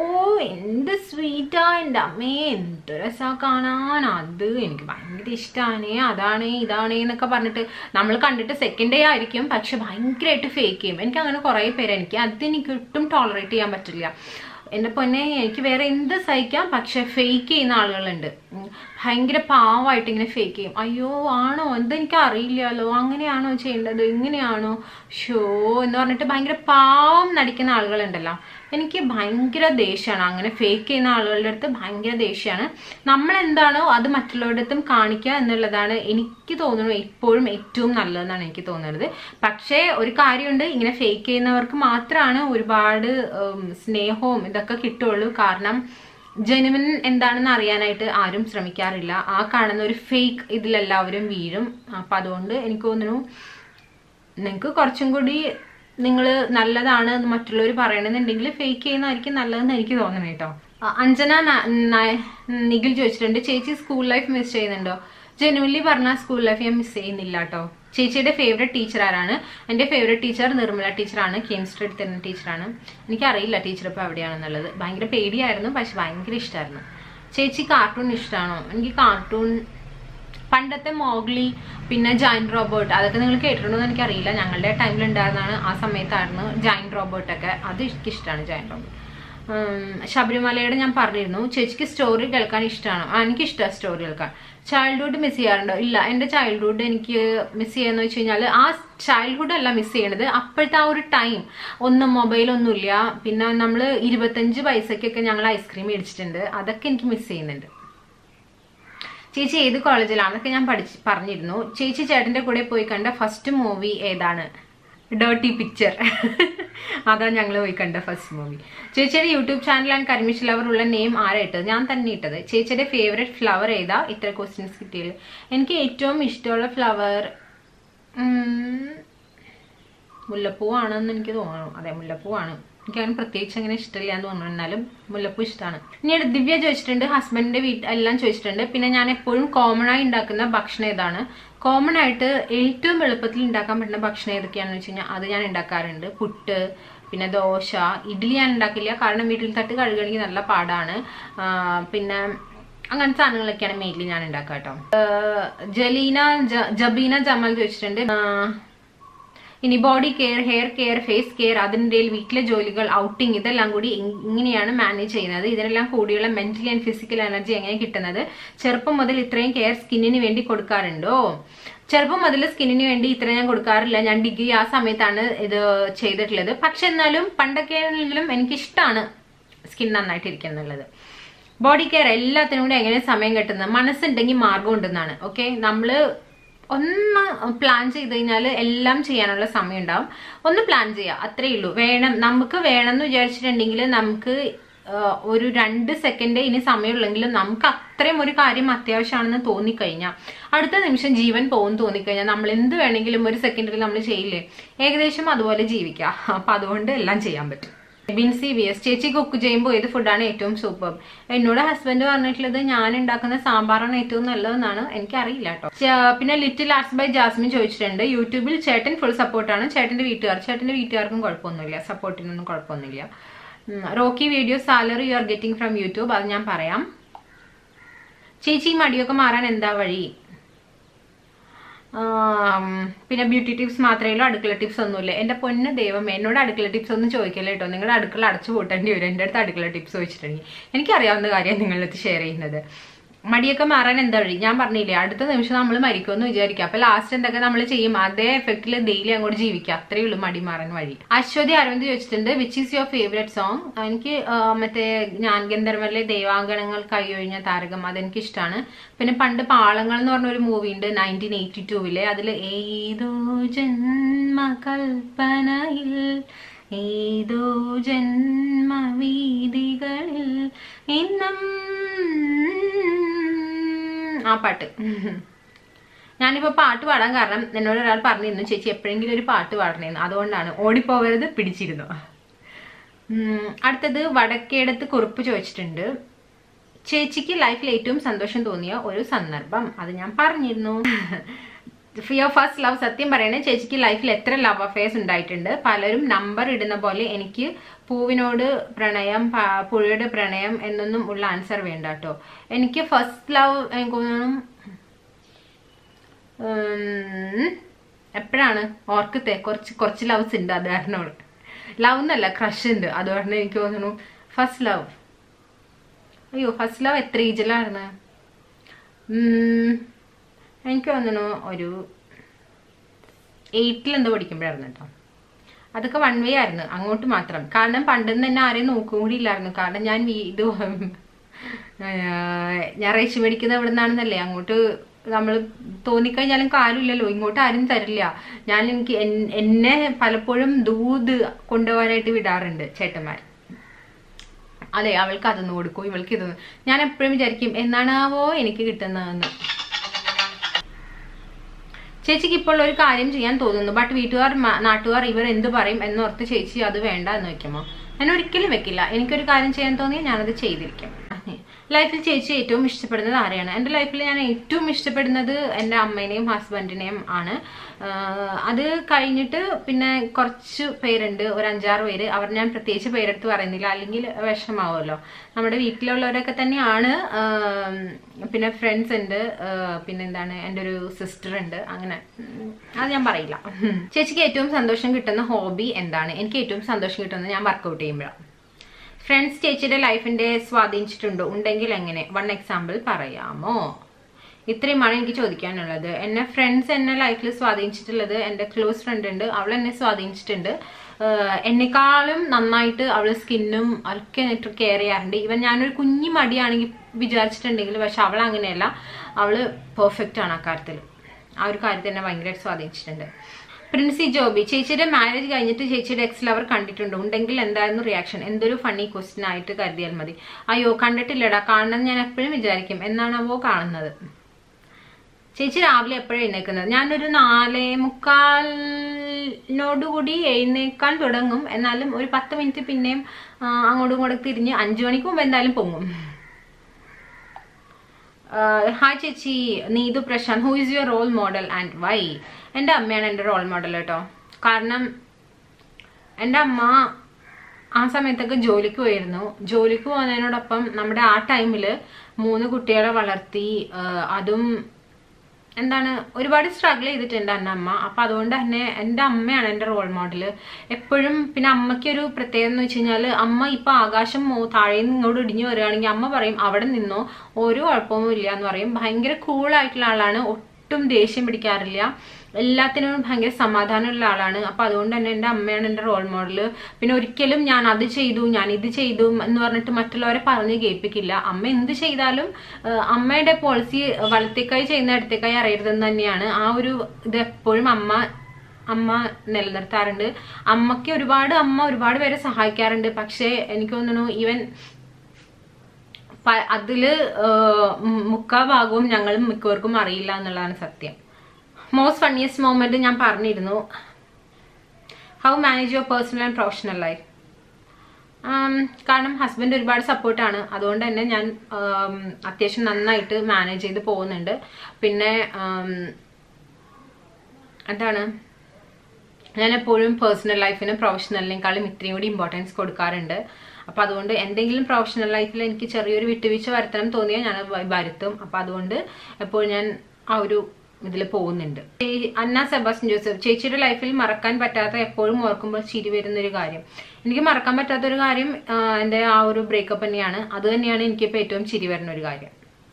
എന്ത് സ്വീറ്റാ എൻ്റെ അമ്മേ, എന്ത് രസാ കാണാൻ, അത് എനിക്ക് ഭയങ്കര ഇഷ്ടമാണ്, അതാണ് ഇതാണ് എന്നൊക്കെ പറഞ്ഞിട്ട് നമ്മൾ കണ്ടിട്ട് സെക്കൻഡ് ഡേ ആയിരിക്കും, പക്ഷെ ഭയങ്കരമായിട്ട് ഫേക്ക് ചെയ്യും. എനിക്ക് അങ്ങനെ കുറേ പേര്, അതെനിക്ക് ഒട്ടും ടോളറേറ്റ് ചെയ്യാൻ പറ്റില്ല. എൻ്റെ പൊന്നെ, എനിക്ക് വേറെ എന്ത് സഹിക്കാം, പക്ഷെ ഫേക്ക് ചെയ്യുന്ന ആളുകളുണ്ട്. ഭയങ്കര പാവമായിട്ട് ഇങ്ങനെ ഫേക്ക് ചെയ്യും. അയ്യോ ആണോ, എന്തെനിക്ക് അറിയില്ലല്ലോ, അങ്ങനെയാണോ ചെയ്യേണ്ടത്, ഇങ്ങനെയാണോ ഷോ എന്ന് പറഞ്ഞിട്ട് ഭയങ്കര പാവം നടിക്കുന്ന ആളുകളുണ്ടല്ലോ. എനിക്ക് ഭയങ്കര ദേഷ്യമാണ് അങ്ങനെ ഫേക്ക് ചെയ്യുന്ന ആളുകളുടെ അടുത്ത്. ഭയങ്കര ദേഷ്യമാണ്. നമ്മളെന്താണോ അത് മറ്റുള്ളവരുടെ അടുത്തും കാണിക്കുക എന്നുള്ളതാണ് എനിക്ക് തോന്നുന്നു എപ്പോഴും ഏറ്റവും നല്ലതെന്നാണ് എനിക്ക് തോന്നുന്നത്. പക്ഷേ ഒരു കാര്യമുണ്ട്, ഇങ്ങനെ ഫേക്ക് ചെയ്യുന്നവർക്ക് മാത്രമാണ് ഒരുപാട് സ്നേഹവും ഇതൊക്കെ കിട്ടുള്ളൂ. കാരണം ജെനുവിൻ എന്താണെന്ന് അറിയാനായിട്ട് ആരും ശ്രമിക്കാറില്ല. ആ കാണുന്ന ഒരു ഫേക്ക് ഇതിലെല്ലാവരും വീഴും. അപ്പം അതുകൊണ്ട് എനിക്ക് തോന്നുന്നു നിങ്ങൾക്ക് കുറച്ചും കൂടി നിങ്ങൾ നല്ലതാണ് മറ്റുള്ളവർ പറയണമെന്നുണ്ടെങ്കിൽ ഫേക്ക് ചെയ്യുന്നതായിരിക്കും നല്ലതെന്ന് എനിക്ക് തോന്നണം കേട്ടോ. അഞ്ജന നിഖിൽ ചോദിച്ചിട്ടുണ്ട്, ചേച്ചി സ്കൂൾ ലൈഫ് മിസ് ചെയ്യുന്നുണ്ടോ? ജെനുവൻലി പറഞ്ഞാൽ സ്കൂൾ ലൈഫ് ഞാൻ മിസ് ചെയ്യുന്നില്ല കേട്ടോ. ചേച്ചിയുടെ ഫേവറേറ്റ് ടീച്ചർ ആരാണ്? എൻ്റെ ഫേവറേറ്റ് ടീച്ചർ നിർമ്മല ടീച്ചറാണ്. കെമിസ്ട്രി എടുത്തിരുന്ന ടീച്ചറാണ്. എനിക്കറിയില്ല ടീച്ചർ ഇപ്പോൾ എവിടെയാണെന്നുള്ളത്. ഭയങ്കര പേടിയായിരുന്നു, പക്ഷെ ഭയങ്കര ഇഷ്ടമായിരുന്നു. ചേച്ചി കാർട്ടൂൺ ഇഷ്ടമാണോ? എനിക്ക് കാർട്ടൂൺ പണ്ടത്തെ മോഗ്ലി, പിന്നെ ജൈന്റ് റോബോട്ട്, അതൊക്കെ നിങ്ങൾ കേട്ടിട്ടുണ്ടോ എന്ന് എനിക്കറിയില്ല. ഞങ്ങളുടെ ടൈമിലുണ്ടായിരുന്നതാണ്, ആ സമയത്തായിരുന്നു ജൈന്റ് റോബോട്ടൊക്കെ. അത് എനിക്കിഷ്ടമാണ് ജൈന്റ് റോബോട്ട്. ശബരിമലയുടെ ഞാൻ പറഞ്ഞിരുന്നു. ചേച്ചിക്ക് സ്റ്റോറി കേൾക്കാൻ ഇഷ്ടമാണോ? എനിക്കിഷ്ടമാണ് സ്റ്റോറി കേൾക്കാൻ. ചൈൽഡ്ഹുഡ് മിസ് ചെയ്യാറുണ്ടോ? ഇല്ല, എൻ്റെ ചൈൽഡ്ഹുഡ് എനിക്ക് മിസ് ചെയ്യാന്ന് വെച്ച് കഴിഞ്ഞാൽ ആ ചൈൽഡ്ഹുഡ് അല്ല മിസ് ചെയ്യണത്, അപ്പോഴത്തെ ആ ഒരു ടൈം. ഒന്നും മൊബൈലൊന്നുമില്ല. പിന്നെ നമ്മൾ 25 പൈസക്കൊക്കെ ഞങ്ങൾ ഐസ്ക്രീം മേടിച്ചിട്ടുണ്ട്. അതൊക്കെ എനിക്ക് മിസ് ചെയ്യുന്നുണ്ട്. ചേച്ചി ഏത് കോളേജിലാണ്? അതൊക്കെ ഞാൻ പറഞ്ഞിരുന്നു. ചേച്ചി ചേട്ടൻ്റെ കൂടെ പോയി കണ്ട ഫസ്റ്റ് മൂവി ഏതാണ്? Dirty picture. അതാണ് ഞങ്ങൾ പോയി കണ്ട ഫസ്റ്റ് മൂവി. ചേച്ചിയുടെ യൂട്യൂബ് ചാനലാണ് കരിമിഷ്.lover ഉള്ള നെയിം ആരാ ഇട്ടത്? ഞാൻ തന്നെ ഇട്ടത്. ചേച്ചിയുടെ ഫേവറേറ്റ് ഫ്ലവർ ഏതാ? ഇത്ര ക്വസ്റ്റ്യൻസ് കിട്ടിയത്. എനിക്ക് ഏറ്റവും ഇഷ്ടമുള്ള ഫ്ലവർ മുല്ലപ്പൂവാണെന്ന് എനിക്ക് തോന്നുന്നു. അതെ, മുല്ലപ്പൂവാണ്. എനിക്കങ്ങനെ പ്രത്യേകിച്ച് അങ്ങനെ ഇഷ്ടമില്ല എന്ന് തോന്നുന്നു, എന്നാലും മുല്ലപ്പൂ ഇഷ്ടമാണ്. ഇനി ദിവ്യ ചോദിച്ചിട്ടുണ്ട്, ഹസ്ബൻഡിന്റെ എല്ലാം ചോദിച്ചിട്ടുണ്ട്. പിന്നെ ഞാൻ എപ്പോഴും കോമൺ ആയി ഉണ്ടാക്കുന്ന ഭക്ഷണം ഏതാണ്? കോമൺ ആയിട്ട് ഏറ്റവും എളുപ്പത്തിൽ ഉണ്ടാക്കാൻ പറ്റുന്ന ഭക്ഷണം ഏതൊക്കെയാണെന്ന് വെച്ച് കഴിഞ്ഞാൽ അത് ഞാൻ ഉണ്ടാക്കാറുണ്ട്. പുട്ട്, പിന്നെ ദോശ, ഇഡ്ഡലി ഞാൻ ഉണ്ടാക്കില്ല, കാരണം വീട്ടിൽ തട്ട് കഴുകണമെങ്കിൽ നല്ല പാടാണ്. പിന്നെ അങ്ങനത്തെ സാധനങ്ങളൊക്കെയാണ് മെയിൻലി ഞാൻ ഉണ്ടാക്കുക കേട്ടോ. ജബീന ജമാൽ ചോദിച്ചിട്ടുണ്ട്, ഇനി body care, hair care, face care, അതിൻ്റെ വീട്ടിലെ ജോലികൾ, ഔട്ടിങ്, ഇതെല്ലാം കൂടി ഇങ്ങനെയാണ് മാനേജ് ചെയ്യുന്നത്. ഇതിനെല്ലാം കൂടിയുള്ള മെന്റലി ആൻഡ് ഫിസിക്കൽ എനർജി എങ്ങനെ കിട്ടുന്നത്? ചെറുപ്പം മുതൽ ഇത്രയും കെയർ സ്കിന്നിന് വേണ്ടി കൊടുക്കാറുണ്ടോ? ചെറുപ്പം മുതൽ സ്കിന്നിന് വേണ്ടി ഇത്ര ഞാൻ കൊടുക്കാറില്ല. ഞാൻ ഡിഗ്രി ആ സമയത്താണ് ഇത് ചെയ്തിട്ടുള്ളത്. പക്ഷെ എന്നാലും പണ്ടൊക്കെ ആണെങ്കിലും എനിക്കിഷ്ടമാണ് സ്കിൻ നന്നായിട്ടിരിക്കുക എന്നുള്ളത്. ബോഡി കെയർ എല്ലാത്തിനും കൂടി എങ്ങനെ സമയം കിട്ടുന്നത്? മനസ്സുണ്ടെങ്കിൽ മാർഗം ഉണ്ടെന്നാണ്. ഓക്കെ, നമ്മള് ഒന്ന് പ്ലാൻ ചെയ്ത് കഴിഞ്ഞാൽ എല്ലാം ചെയ്യാനുള്ള സമയം ഉണ്ടാവും. ഒന്ന് പ്ലാൻ ചെയ്യുക, അത്രയേ ഉള്ളൂ. നമുക്ക് വേണമെന്ന് വിചാരിച്ചിട്ടുണ്ടെങ്കിൽ നമുക്ക് ഒരു 2 സെക്കൻഡ് ഇനി സമയമുള്ളെങ്കിലും നമുക്ക് അത്രയും ഒരു കാര്യം അത്യാവശ്യമാണെന്ന് തോന്നിക്കഴിഞ്ഞാൽ അടുത്ത നിമിഷം ജീവൻ പോകും തോന്നിക്കഴിഞ്ഞാൽ നമ്മൾ എന്ത് വേണമെങ്കിലും ഒരു സെക്കൻഡിൽ നമ്മൾ ചെയ്യില്ലേ, ഏകദേശം അതുപോലെ ജീവിക്കുക. അപ്പൊ അതുകൊണ്ട് എല്ലാം ചെയ്യാൻ പറ്റും. ബിൻസി വി എസ്, ചേച്ചി കുക്ക് ചെയ്യുമ്പോൾ ഏത് ഫുഡാണ് ഏറ്റവും സൂപ്പർ? എന്നോട് ഹസ്ബൻഡ് പറഞ്ഞിട്ടുള്ളത് ഞാൻ ഉണ്ടാക്കുന്ന സാമ്പാറാണ് ഏറ്റവും നല്ലതെന്നാണ്. എനിക്കറിയില്ല കേട്ടോ. പിന്നെ ലിറ്റിൽ ആർട്സ് ബൈ ജാസ്മിൻ ചോദിച്ചിട്ടുണ്ട്, യൂട്യൂബിൽ ചേട്ടൻ ഫുൾ സപ്പോർട്ടാണ്, ചേട്ടന്റെ വീട്ടുകാർക്കും കുഴപ്പമൊന്നുമില്ല, സപ്പോർട്ടിനൊന്നും കുഴപ്പമൊന്നുമില്ല. Rocky video salary you are getting from YouTube, അത് ഞാൻ പറയാം. ചേച്ചി മടിയൊക്കെ മാറാൻ എന്താ വഴി? പിന്നെ ബ്യൂട്ടി ടിപ്സ് മാത്രമേ ഉള്ളൂ, അടുക്കള ടിപ്സ് ഒന്നുമില്ല. എന്റെ പൊന്ന് ദൈവം, എന്നോട് അടുക്കള ടിപ്സ് ഒന്നും ചോദിക്കല്ലേ കേട്ടോ. നിങ്ങളുടെ അടുക്കള അടച്ചു പൂട്ടേണ്ടി വരും എൻ്റെ അടുത്ത് അടുക്കള ടിപ്സ് ചോദിച്ചിട്ടുണ്ടെങ്കിൽ. എനിക്കറിയാവുന്ന കാര്യം നിങ്ങളുടെ അടുത്ത് ഷെയർ ചെയ്യുന്നത്. മടിയൊക്കെ മാറാൻ എന്താ വഴി? ഞാൻ പറഞ്ഞില്ലേ, അടുത്ത നിമിഷം നമ്മൾ മരിക്കുമെന്ന് വിചാരിക്കുക. അപ്പൊ ലാസ്റ്റ് എന്തൊക്കെ നമ്മൾ ചെയ്യും, അതേ എഫക്റ്റിൽ ഡെയിലി അങ്ങോട്ട് ജീവിക്കുക. അത്രയേ ഉള്ളൂ മടി മാറാൻ വഴി. അശ്വതി അരവിന്ദ് ചോദിച്ചിട്ടുണ്ട്, which is your favourite song? എനിക്ക് മറ്റേ ഞാൻ ഗന്ധർവ്വനിലെ ദൈവാങ്കണങ്ങൾ കൈയൊഴിഞ്ഞ താരകം, അതെനിക്ക് ഇഷ്ടമാണ്. പിന്നെ പണ്ട് പാളങ്ങൾ എന്ന് പറഞ്ഞൊരു മൂവി ഉണ്ട് 1982 അതിൽ ഏതോ ജന്മകൽപ്പനയിൽ ഏതോ ജന്മവീതികളിൽ ഇന്നും, ആ പാട്ട്. ഞാനിപ്പോ പാട്ട് പാടാൻ കാരണം എന്നോട് ഒരാൾ പറഞ്ഞിരുന്നു, ചേച്ചി എപ്പോഴെങ്കിലും ഒരു പാട്ട് പാടണേന്ന്. അതുകൊണ്ടാണ്. ഓടിപ്പോവരുത്, പിടിച്ചിരുന്നു. അടുത്തത് വടക്കേടത്ത് കുറിപ്പ് ചോദിച്ചിട്ടുണ്ട്, ചേച്ചിക്ക് ലൈഫിൽ ഏറ്റവും സന്തോഷം തോന്നിയ ഒരു സന്ദർഭം? അത് ഞാൻ പറഞ്ഞിരുന്നു. യുവർ ഫസ്റ്റ് ലവ്, സത്യം പറയണേ ചേച്ചിക്ക് ലൈഫിൽ എത്ര ലവ് അഫെയർസ് ഉണ്ടായിട്ടുണ്ട്? പലരും നമ്പർ ഇടുന്ന പോലെ എനിക്ക് പൂവിനോട് പ്രണയം, പുഴയുടെ പ്രണയം എന്നൊന്നും ഉള്ള ആൻസർ വേണ്ട കേട്ടോ. എനിക്ക് ഫസ്റ്റ് ലവ് എനിക്ക് തോന്നുന്നു എപ്പോഴാണ് ഓർക്കത്തെ, കുറച്ച് ലവ്സ് ഉണ്ട്. അത് കാരണം ലവ് എന്നല്ല, ക്രഷ് ഉണ്ട്. അത് കാരണം എനിക്ക് തോന്നുന്നു ഫസ്റ്റ് ലവ്. അയ്യോ, ഫസ്റ്റ് ലവ് എത്ര ഏജിലായിരുന്നു? എനിക്ക് തോന്നുന്നു ഒരു 8ൽ എന്തോ പഠിക്കുമ്പോഴായിരുന്നു കേട്ടോ. അതൊക്കെ 1 വേ ആയിരുന്നു, അങ്ങോട്ട് മാത്രം. കാരണം പണ്ടെന്ന് തന്നെ ആരെയും നോക്കും കൂടി ഇല്ലായിരുന്നു. കാരണം ഞാൻ റേഷൻ മേടിക്കുന്നത് എവിടെ നിന്നാണെന്നല്ലേ, അങ്ങോട്ട് നമ്മൾ തോന്നിക്കഴിഞ്ഞാലും കാര്യമില്ലല്ലോ, ഇങ്ങോട്ട് ആരും തരില്ല. എനിക്ക് എന്നെ പലപ്പോഴും ദൂത് കൊണ്ടുപോകാനായിട്ട് വിടാറുണ്ട് ചേട്ടന്മാർ. അതെ, അവൾക്ക് അതൊന്നും കൊടുക്കും, ഇവൾക്ക് ഇതൊന്നും. ഞാൻ എപ്പോഴും വിചാരിക്കും എന്നാണാവോ എനിക്ക് കിട്ടുന്നതെന്ന്. ചേച്ചിക്ക് ഇപ്പോൾ ഒരു കാര്യം ചെയ്യാൻ തോന്നുന്നു, ബട്ട് വീട്ടുകാർ നാട്ടുകാർ ഇവർ എന്ത് പറയും എന്നോർത്ത് ചേച്ചി അത് വേണ്ട എന്ന് വെക്കുമോ? ഞാൻ ഒരിക്കലും വെക്കില്ല. എനിക്കൊരു കാര്യം ചെയ്യാൻ തോന്നിയാൽ ഞാനത് ചെയ്തിരിക്കും. ലൈഫിൽ ചേച്ചി ഏറ്റവും ഇഷ്ടപ്പെടുന്നത് ആരെയാണ്? എൻ്റെ ലൈഫിൽ ഞാൻ ഏറ്റവും ഇഷ്ടപ്പെടുന്നത് എൻ്റെ അമ്മേനെയും ഹസ്ബൻഡിനെയും ആണ്. അത് കഴിഞ്ഞിട്ട് പിന്നെ കുറച്ച് പേരുണ്ട്, ഒരു 5-6 പേര്. അവർ ഞാൻ പ്രത്യേകിച്ച് പേരെടുത്ത് പറയുന്നില്ല, അല്ലെങ്കിൽ വിഷമാവുമല്ലോ. നമ്മുടെ വീട്ടിലുള്ളവരൊക്കെ തന്നെയാണ്. പിന്നെ ഫ്രണ്ട്സ് ഉണ്ട്, പിന്നെന്താണ് എൻ്റെ ഒരു സിസ്റ്റർ ഉണ്ട്. അങ്ങനെ അത് ഞാൻ പറയില്ല. ചേച്ചിക്ക് ഏറ്റവും സന്തോഷം കിട്ടുന്ന ഹോബി എന്താണ്? എനിക്ക് ഏറ്റവും സന്തോഷം കിട്ടുന്നത് ഞാൻ വർക്കൗട്ട് ചെയ്യുമ്പോഴാണ്. ഫ്രണ്ട്സ് ചേച്ചിയുടെ ലൈഫിന്റെ സ്വാധീനിച്ചിട്ടുണ്ടോ? ഉണ്ടെങ്കിൽ എങ്ങനെ? 1 എക്സാമ്പിൾ പറയാമോ? ഇത്രയുമാണ് എനിക്ക് ചോദിക്കാനുള്ളത്. ഫ്രണ്ട്സ് എന്നെ ലൈഫിൽ സ്വാധീനിച്ചിട്ടുള്ളത്, എൻ്റെ ക്ലോസ് ഫ്രണ്ട് ഉണ്ട്, അവൾ എന്നെ സ്വാധീനിച്ചിട്ടുണ്ട്. എന്നെക്കാളും നന്നായിട്ട് അവൾ സ്കിന്നും ഒക്കെ കെയർ ചെയ്യാറുണ്ട്. ഈവൻ ഞാനൊരു കുഞ്ഞു മടിയാണെങ്കിൽ വിചാരിച്ചിട്ടുണ്ടെങ്കിൽ, പക്ഷെ അവൾ അങ്ങനെയല്ല, അവള് പെർഫെക്റ്റ് ആണ് ആ കാര്യത്തിൽ. ആ ഒരു കാര്യത്തിൽ എന്നെ ഭയങ്കരമായിട്ട് സ്വാധീനിച്ചിട്ടുണ്ട്. പ്രിൻസി ജോബി, ചേച്ചിയുടെ മാരേജ് കഴിഞ്ഞിട്ട് ചേച്ചിയുടെ എക്സ് ലവർ കണ്ടിട്ടുണ്ടോ? ഉണ്ടെങ്കിൽ എന്തായിരുന്നു റിയാക്ഷൻ? എന്തൊരു ഫണ്ണി ക്വസ്റ്റ്യൻ ആയിട്ട് കരുതിയാൽ മതി. അയ്യോ, കണ്ടിട്ടില്ലടാ. കാണണം ഞാൻ എപ്പോഴും വിചാരിക്കും, എന്നാണാവോ കാണുന്നത്. ചേച്ചി രാവിലെ എപ്പോഴും എഴുന്നേക്കുന്നത്? ഞാനൊരു 4:45 എഴുന്നേക്കാൻ തുടങ്ങും. എന്നാലും ഒരു 10 മിനിറ്റ് പിന്നെയും അങ്ങോട്ടും ഇങ്ങോട്ടും തിരിഞ്ഞ് 5 മണിക്ക് മുമ്പ് എന്തായാലും പൊങ്ങും. ഹായ് ചേച്ചി, Neethu Prasanth, who is your role model and why? എൻ്റെ അമ്മയാണ് എൻ്റെ റോൾ മോഡൽ കേട്ടോ. കാരണം എൻ്റെ അമ്മ ആ സമയത്തൊക്കെ ജോലിക്ക് പോയിരുന്നു. ജോലിക്ക് പോകുന്നതിനോടൊപ്പം നമ്മുടെ ആ ടൈമിൽ 3 കുട്ടികളെ വളർത്തി. അതും എന്താണ്, ഒരുപാട് സ്ട്രഗിൾ ചെയ്തിട്ടുണ്ട് എൻ്റെ അമ്മ. അപ്പം അതുകൊണ്ട് തന്നെ എൻ്റെ അമ്മയാണ് എൻ്റെ റോൾ മോഡൽ എപ്പോഴും. പിന്നെ അമ്മയ്ക്കൊരു പ്രത്യേകത എന്ന് വെച്ച് കഴിഞ്ഞാൽ, അമ്മ ഇപ്പം ആകാശം താഴേന്ന് ഇങ്ങോട്ട് ഇടിഞ്ഞു വരികയാണെങ്കിൽ അമ്മ പറയും അവിടെ നിന്നോ, ഒരു കുഴപ്പമൊന്നും ഇല്ല എന്ന് പറയും. ഭയങ്കര കൂളായിട്ടുള്ള ആളാണ്, ഒട്ടും ദേഷ്യം പിടിക്കാറില്ല. എല്ലാത്തിനും ഭയങ്കര സമാധാനമുള്ള ആളാണ്. അപ്പൊ അതുകൊണ്ട് തന്നെ എൻ്റെ അമ്മയാണ് എൻ്റെ റോൾ മോഡൽ. പിന്നെ ഒരിക്കലും ഞാൻ അത് ചെയ്തു, ഞാൻ ഇത് ചെയ്തു എന്ന് പറഞ്ഞിട്ട് മറ്റുള്ളവരെ പറഞ്ഞ് കേൾപ്പിക്കില്ല. അമ്മ എന്ത് ചെയ്താലും അമ്മയുടെ പോളിസി വലത്തേക്കായി ചെയ്യുന്ന ഇടത്തേക്കായി അറിയരുതെന്ന് തന്നെയാണ്. ആ ഒരു ഇത് എപ്പോഴും അമ്മ നിലനിർത്താറുണ്ട്. അമ്മയ്ക്ക് ഒരുപാട് പേരെ സഹായിക്കാറുണ്ട്. പക്ഷെ എനിക്ക് തോന്നുന്നു ഈവൻ അതില് മുക്കാ ഭാഗവും ഞങ്ങളും മിക്കവർക്കും അറിയില്ല എന്നുള്ളതാണ് സത്യം. മോസ്റ്റ് ഫണ്ണിയസ്റ്റ് മൊമെന്റ് ഞാൻ പറഞ്ഞിരുന്നു. How manage your personal and professional life. കാരണം ഹസ്ബൻഡ് ഒരുപാട് സപ്പോർട്ടാണ്. അതുകൊണ്ട് തന്നെ ഞാൻ അത്യാവശ്യം നന്നായിട്ട് മാനേജ് ചെയ്ത് പോകുന്നുണ്ട്. പിന്നെ എന്താണ്, ഞാൻ എപ്പോഴും പേഴ്സണൽ ലൈഫിന് പ്രൊഫഷണലിനേക്കാളും ഇത്രയും കൂടി ഇമ്പോർട്ടൻസ് കൊടുക്കാറുണ്ട്. അപ്പൊ അതുകൊണ്ട് എന്തെങ്കിലും പ്രൊഫഷണൽ ലൈഫിൽ എനിക്ക് ചെറിയൊരു വിട്ടുവീഴ്ച വരുത്തണം തോന്നിയാൽ ഞാൻ വരുത്തും. അപ്പൊ അതുകൊണ്ട് എപ്പോഴും ഞാൻ ആ ഒരു ഇതിൽ പോകുന്നുണ്ട്. അന്ന സെബാസ്റ്റ്യൻ ജോസഫ്, ചേച്ചിയുടെ ലൈഫിൽ മറക്കാൻ പറ്റാത്ത, എപ്പോഴും ഓർക്കുമ്പോൾ ചിരി വരുന്നൊരു കാര്യം. എനിക്ക് മറക്കാൻ പറ്റാത്തൊരു കാര്യം എൻ്റെ ആ ഒരു ബ്രേക്കപ്പ് തന്നെയാണ്. അത് തന്നെയാണ് എനിക്കിപ്പോൾ ഏറ്റവും ചിരി വരുന്ന ഒരു കാര്യം.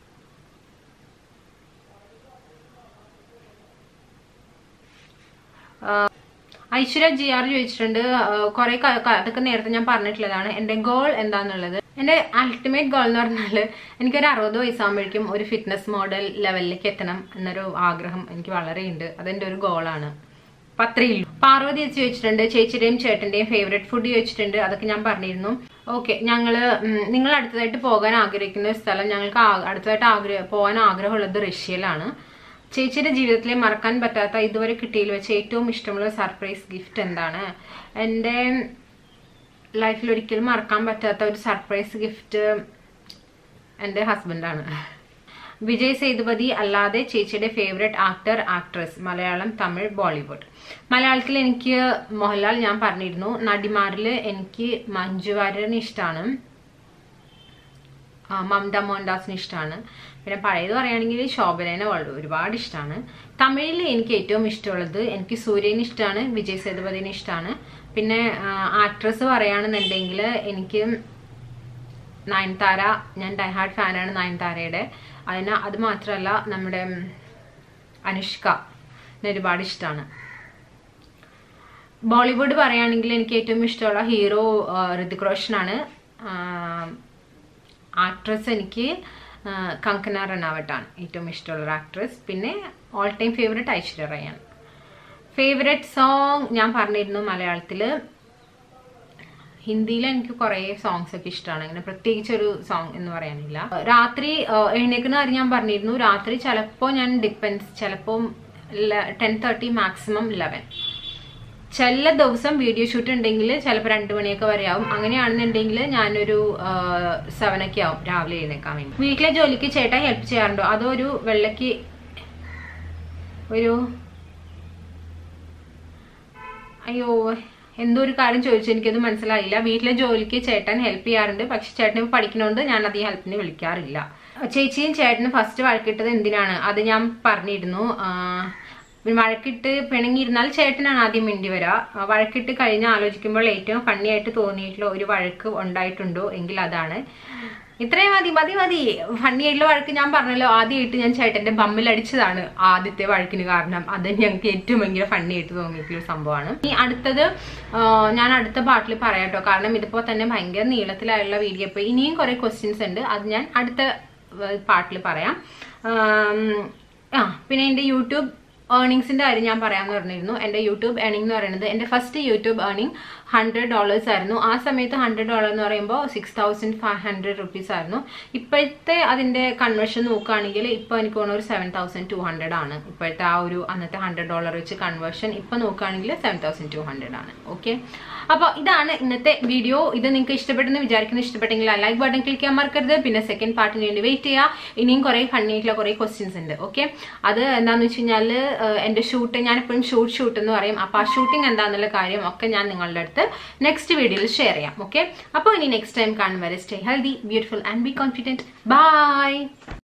ഐശ്വര്യ ജി ആർ ചോദിച്ചിട്ടുണ്ട്. കുറെ അതൊക്കെ നേരത്തെ ഞാൻ പറഞ്ഞിട്ടുള്ളതാണ്. എൻ്റെ ഗോൾ എന്താന്നുള്ളത്, എൻ്റെ അൾട്ടിമേറ്റ് ഗോൾ എന്ന് പറഞ്ഞാൽ എനിക്കൊരു 60 വയസ്സാകുമ്പോഴേക്കും ഒരു ഫിറ്റ്നസ് മോഡൽ ലെവലിലേക്ക് എത്തണം എന്നൊരു ആഗ്രഹം എനിക്ക് വളരെ ഉണ്ട്. അതെൻ്റെ ഒരു ഗോളാണ്. പത്രയില്ലു. പാർവതി ചോദിച്ചിട്ടുണ്ട് ചേച്ചിയുടെയും ചേട്ടന്റെയും ഫേവറേറ്റ് ഫുഡ് ചോദിച്ചിട്ടുണ്ട്. അതൊക്കെ ഞാൻ പറഞ്ഞിരുന്നു. ഓക്കെ, നിങ്ങൾ അടുത്തതായിട്ട് പോകാൻ ആഗ്രഹിക്കുന്ന ഒരു സ്ഥലം, ഞങ്ങൾക്ക് അടുത്തതായിട്ട് പോകാൻ ആഗ്രഹമുള്ളത് റഷ്യയിലാണ്. ചേച്ചിയുടെ ജീവിതത്തിലെ മറക്കാൻ പറ്റാത്ത, ഇതുവരെ കിട്ടിയിൽ വെച്ച് ഏറ്റവും ഇഷ്ടമുള്ള സർപ്രൈസ് ഗിഫ്റ്റ് എന്താണ്? എൻ്റെ ലൈഫിൽ ഒരിക്കലും മറക്കാൻ പറ്റാത്ത ഒരു സർപ്രൈസ് ഗിഫ്റ്റ് എൻ്റെ ഹസ്ബൻഡാണ്. വിജയ് സേതുപതി അല്ലാതെ ചേച്ചിയുടെ favourite actor, actress, Malayalam, Tamil, Bollywood. മലയാളത്തിൽ എനിക്ക് മോഹൻലാൽ ഞാൻ പറഞ്ഞിരുന്നു. നടിമാരിൽ എനിക്ക് മഞ്ജു വാര്യറിന് ഇഷ്ടമാണ്, മമത മോഹൻദാസിന് ഇഷ്ടമാണ്. പിന്നെ പഴയത് പറയുകയാണെങ്കിൽ ശോഭനേനെ ഒരുപാട് ഇഷ്ടമാണ്. തമിഴിൽ എനിക്ക് ഏറ്റവും ഇഷ്ടമുള്ളത് എനിക്ക് സൂര്യന് ഇഷ്ടമാണ്, വിജയ് സേതുപതിനെ ഇഷ്ടമാണ്. പിന്നെ ആക്ട്രസ് പറയുകയാണെന്നുണ്ടെങ്കിൽ എനിക്ക് നയൻതാര, ഞാൻ ഡൈഹാർഡ് ഫാനാണ് നയൻതാരയുടെ. അത് മാത്രമല്ല നമ്മുടെ അനുഷ്കനെ ഒരുപാട് ഇഷ്ടമാണ്. ബോളിവുഡ് പറയുകയാണെങ്കിൽ എനിക്ക് ഏറ്റവും ഇഷ്ടമുള്ള ഹീറോ ഋതിക് റോഷനാണ്. ആക്ട്രസ് എനിക്ക് കങ്കന റണാവട്ടാണ് ഏറ്റവും ഇഷ്ടമുള്ള ആക്ട്രസ്. പിന്നെ ഓൾ ടൈം ഫേവറേറ്റ് ഐശ്വര്യ റായാണ്. ഫേവറേറ്റ് സോങ് ഞാൻ പറഞ്ഞിരുന്നു മലയാളത്തിൽ. ഹിന്ദിയിൽ എനിക്ക് കുറേ സോങ്സ് ഒക്കെ ഇഷ്ടമാണ്. അങ്ങനെ പ്രത്യേകിച്ചൊരു സോങ് എന്ന് പറയാനില്ല. രാത്രി എഴുന്നേക്കുന്ന കാര്യം ഞാൻ പറഞ്ഞിരുന്നു. രാത്രി ചിലപ്പോൾ ഞാൻ ഡിപ്പെൻസ്, ചിലപ്പോൾ 10:30 മാക്സിമം 11. ചില ദിവസം വീഡിയോ ഷൂട്ട് ഉണ്ടെങ്കിൽ ചിലപ്പോൾ 2 മണിയൊക്കെ വരെ ആവും. അങ്ങനെയാണെന്നുണ്ടെങ്കിൽ ഞാനൊരു 7 ഒക്കെ ആവും രാവിലെ എഴുന്നേക്കാൻ വേണ്ടി. വീട്ടിലെ ജോലിക്ക് ചേട്ടാ ഹെൽപ്പ് ചെയ്യാറുണ്ടോ? അതോ ഒരു വെള്ളക്ക് അയ്യോ എന്തോ ഒരു കാര്യം ചോദിച്ചു, എനിക്കത് മനസ്സിലായില്ല. വീട്ടിലെ ജോലിക്ക് ചേട്ടൻ ഹെൽപ്പ് ചെയ്യാറുണ്ട്. പക്ഷെ ചേട്ടൻ ഇപ്പോൾ പഠിക്കുന്നതുകൊണ്ട് ഞാൻ അധികം ഹെൽപ്പിന് വിളിക്കാറില്ല. ചേച്ചിയും ചേട്ടനും ഫസ്റ്റ് വഴക്കിട്ടത് എന്തിനാണ്? അത് ഞാൻ പറഞ്ഞിരുന്നു. വഴക്കിട്ട് പിണങ്ങിയിരുന്നാൽ ചേട്ടനാണ് ആദ്യം മിണ്ടി വരിക. വഴക്കിട്ട് കഴിഞ്ഞ് ആലോചിക്കുമ്പോൾ ഏറ്റവും ഫണ്ണി ആയിട്ട് തോന്നിയിട്ടുള്ള ഒരു വഴക്ക് ഉണ്ടായിട്ടുണ്ടോ എങ്കിൽ അതാണ്. ഇത്രയും മതി. ഫണ്ണി ആയിട്ടുള്ള വഴക്ക് ഞാൻ പറഞ്ഞല്ലോ. ആദ്യമായിട്ട് ഞാൻ ചേട്ടന്റെ ബമ്മിലടിച്ചതാണ് ആദ്യത്തെ വഴക്കിന് കാരണം. അത് ഞങ്ങൾക്ക് ഏറ്റവും ഭയങ്കര ഫണ്ണി ആയിട്ട് തോന്നിയിട്ടുള്ള സംഭവമാണ്. ഈ അടുത്തത് ഞാൻ അടുത്ത പാർട്ടിൽ പറയാം കേട്ടോ. കാരണം ഇതിപ്പോ തന്നെ ഭയങ്കര നീളത്തിലായുള്ള വീഡിയോ. ഇപ്പൊ ഇനിയും കുറെ ക്വസ്റ്റ്യൻസ് ഉണ്ട്. അത് ഞാൻ അടുത്ത പാർട്ടിൽ പറയാം. പിന്നെ എൻ്റെ യൂട്യൂബ് ഏർണിങ്സിന്റെ കാര്യം ഞാൻ പറയാമെന്ന് പറഞ്ഞിരുന്നു. എൻ്റെ യൂട്യൂബ് ഏർണിംഗ് എന്ന് പറയുന്നത്, എൻ്റെ ഫസ്റ്റ് യൂട്യൂബ് ഏർണിംഗ് $100 ആയിരുന്നു. ആ സമയത്ത് $100 എന്ന് പറയുമ്പോൾ 6500 rupees ആയിരുന്നു. ഇപ്പോഴത്തെ അതിന്റെ കൺവേർഷൻ നോക്കുകയാണെങ്കിൽ ഇപ്പോൾ എനിക്ക് തോന്നുന്നു ഒരു 7200 ആണ്. ഇപ്പോഴത്തെ ആ ഒരു അന്നത്തെ $100 വെച്ച് കൺവേർഷൻ ഇപ്പൊ നോക്കുകയാണെങ്കിൽ 7200 ആണ്. ഓക്കെ, അപ്പോൾ ഇതാണ് ഇന്നത്തെ വീഡിയോ. ഇത് നിങ്ങൾക്ക് ഇഷ്ടപ്പെട്ടെന്ന് വിചാരിക്കുന്നു. ഇഷ്ടപ്പെട്ടെങ്കിൽ ആ ലൈക്ക് ബട്ടൺ ക്ലിക്ക് ചെയ്യാൻ മറക്കരുത്. പിന്നെ സെക്കൻഡ് പാർട്ടിന് വേണ്ടി വെയിറ്റ് ചെയ്യുക. ഇനിയും കുറെ ഫണ്ണി ആയിട്ടുള്ള കുറെ ക്വസ്റ്റ്യൻസ് ഉണ്ട്. ഓക്കെ, അത് എന്താണെന്ന് വെച്ച് കഴിഞ്ഞാൽ എൻ്റെ ഷൂട്ട്, ഞാൻ എപ്പോഴും ഷൂട്ട് എന്ന് പറയും. അപ്പോൾ ആ ഷൂട്ടിംഗ് എന്താണെന്നുള്ള കാര്യം ഒക്കെ ഞാൻ നിങ്ങളുടെ അടുത്ത് നെക്സ്റ്റ് വീഡിയോയിൽ ഷെയർ ചെയ്യാം. ഓക്കെ, അപ്പോൾ ഇനി നെക്സ്റ്റ് ടൈം കാണും വരെ stay healthy, beautiful and be confident. By.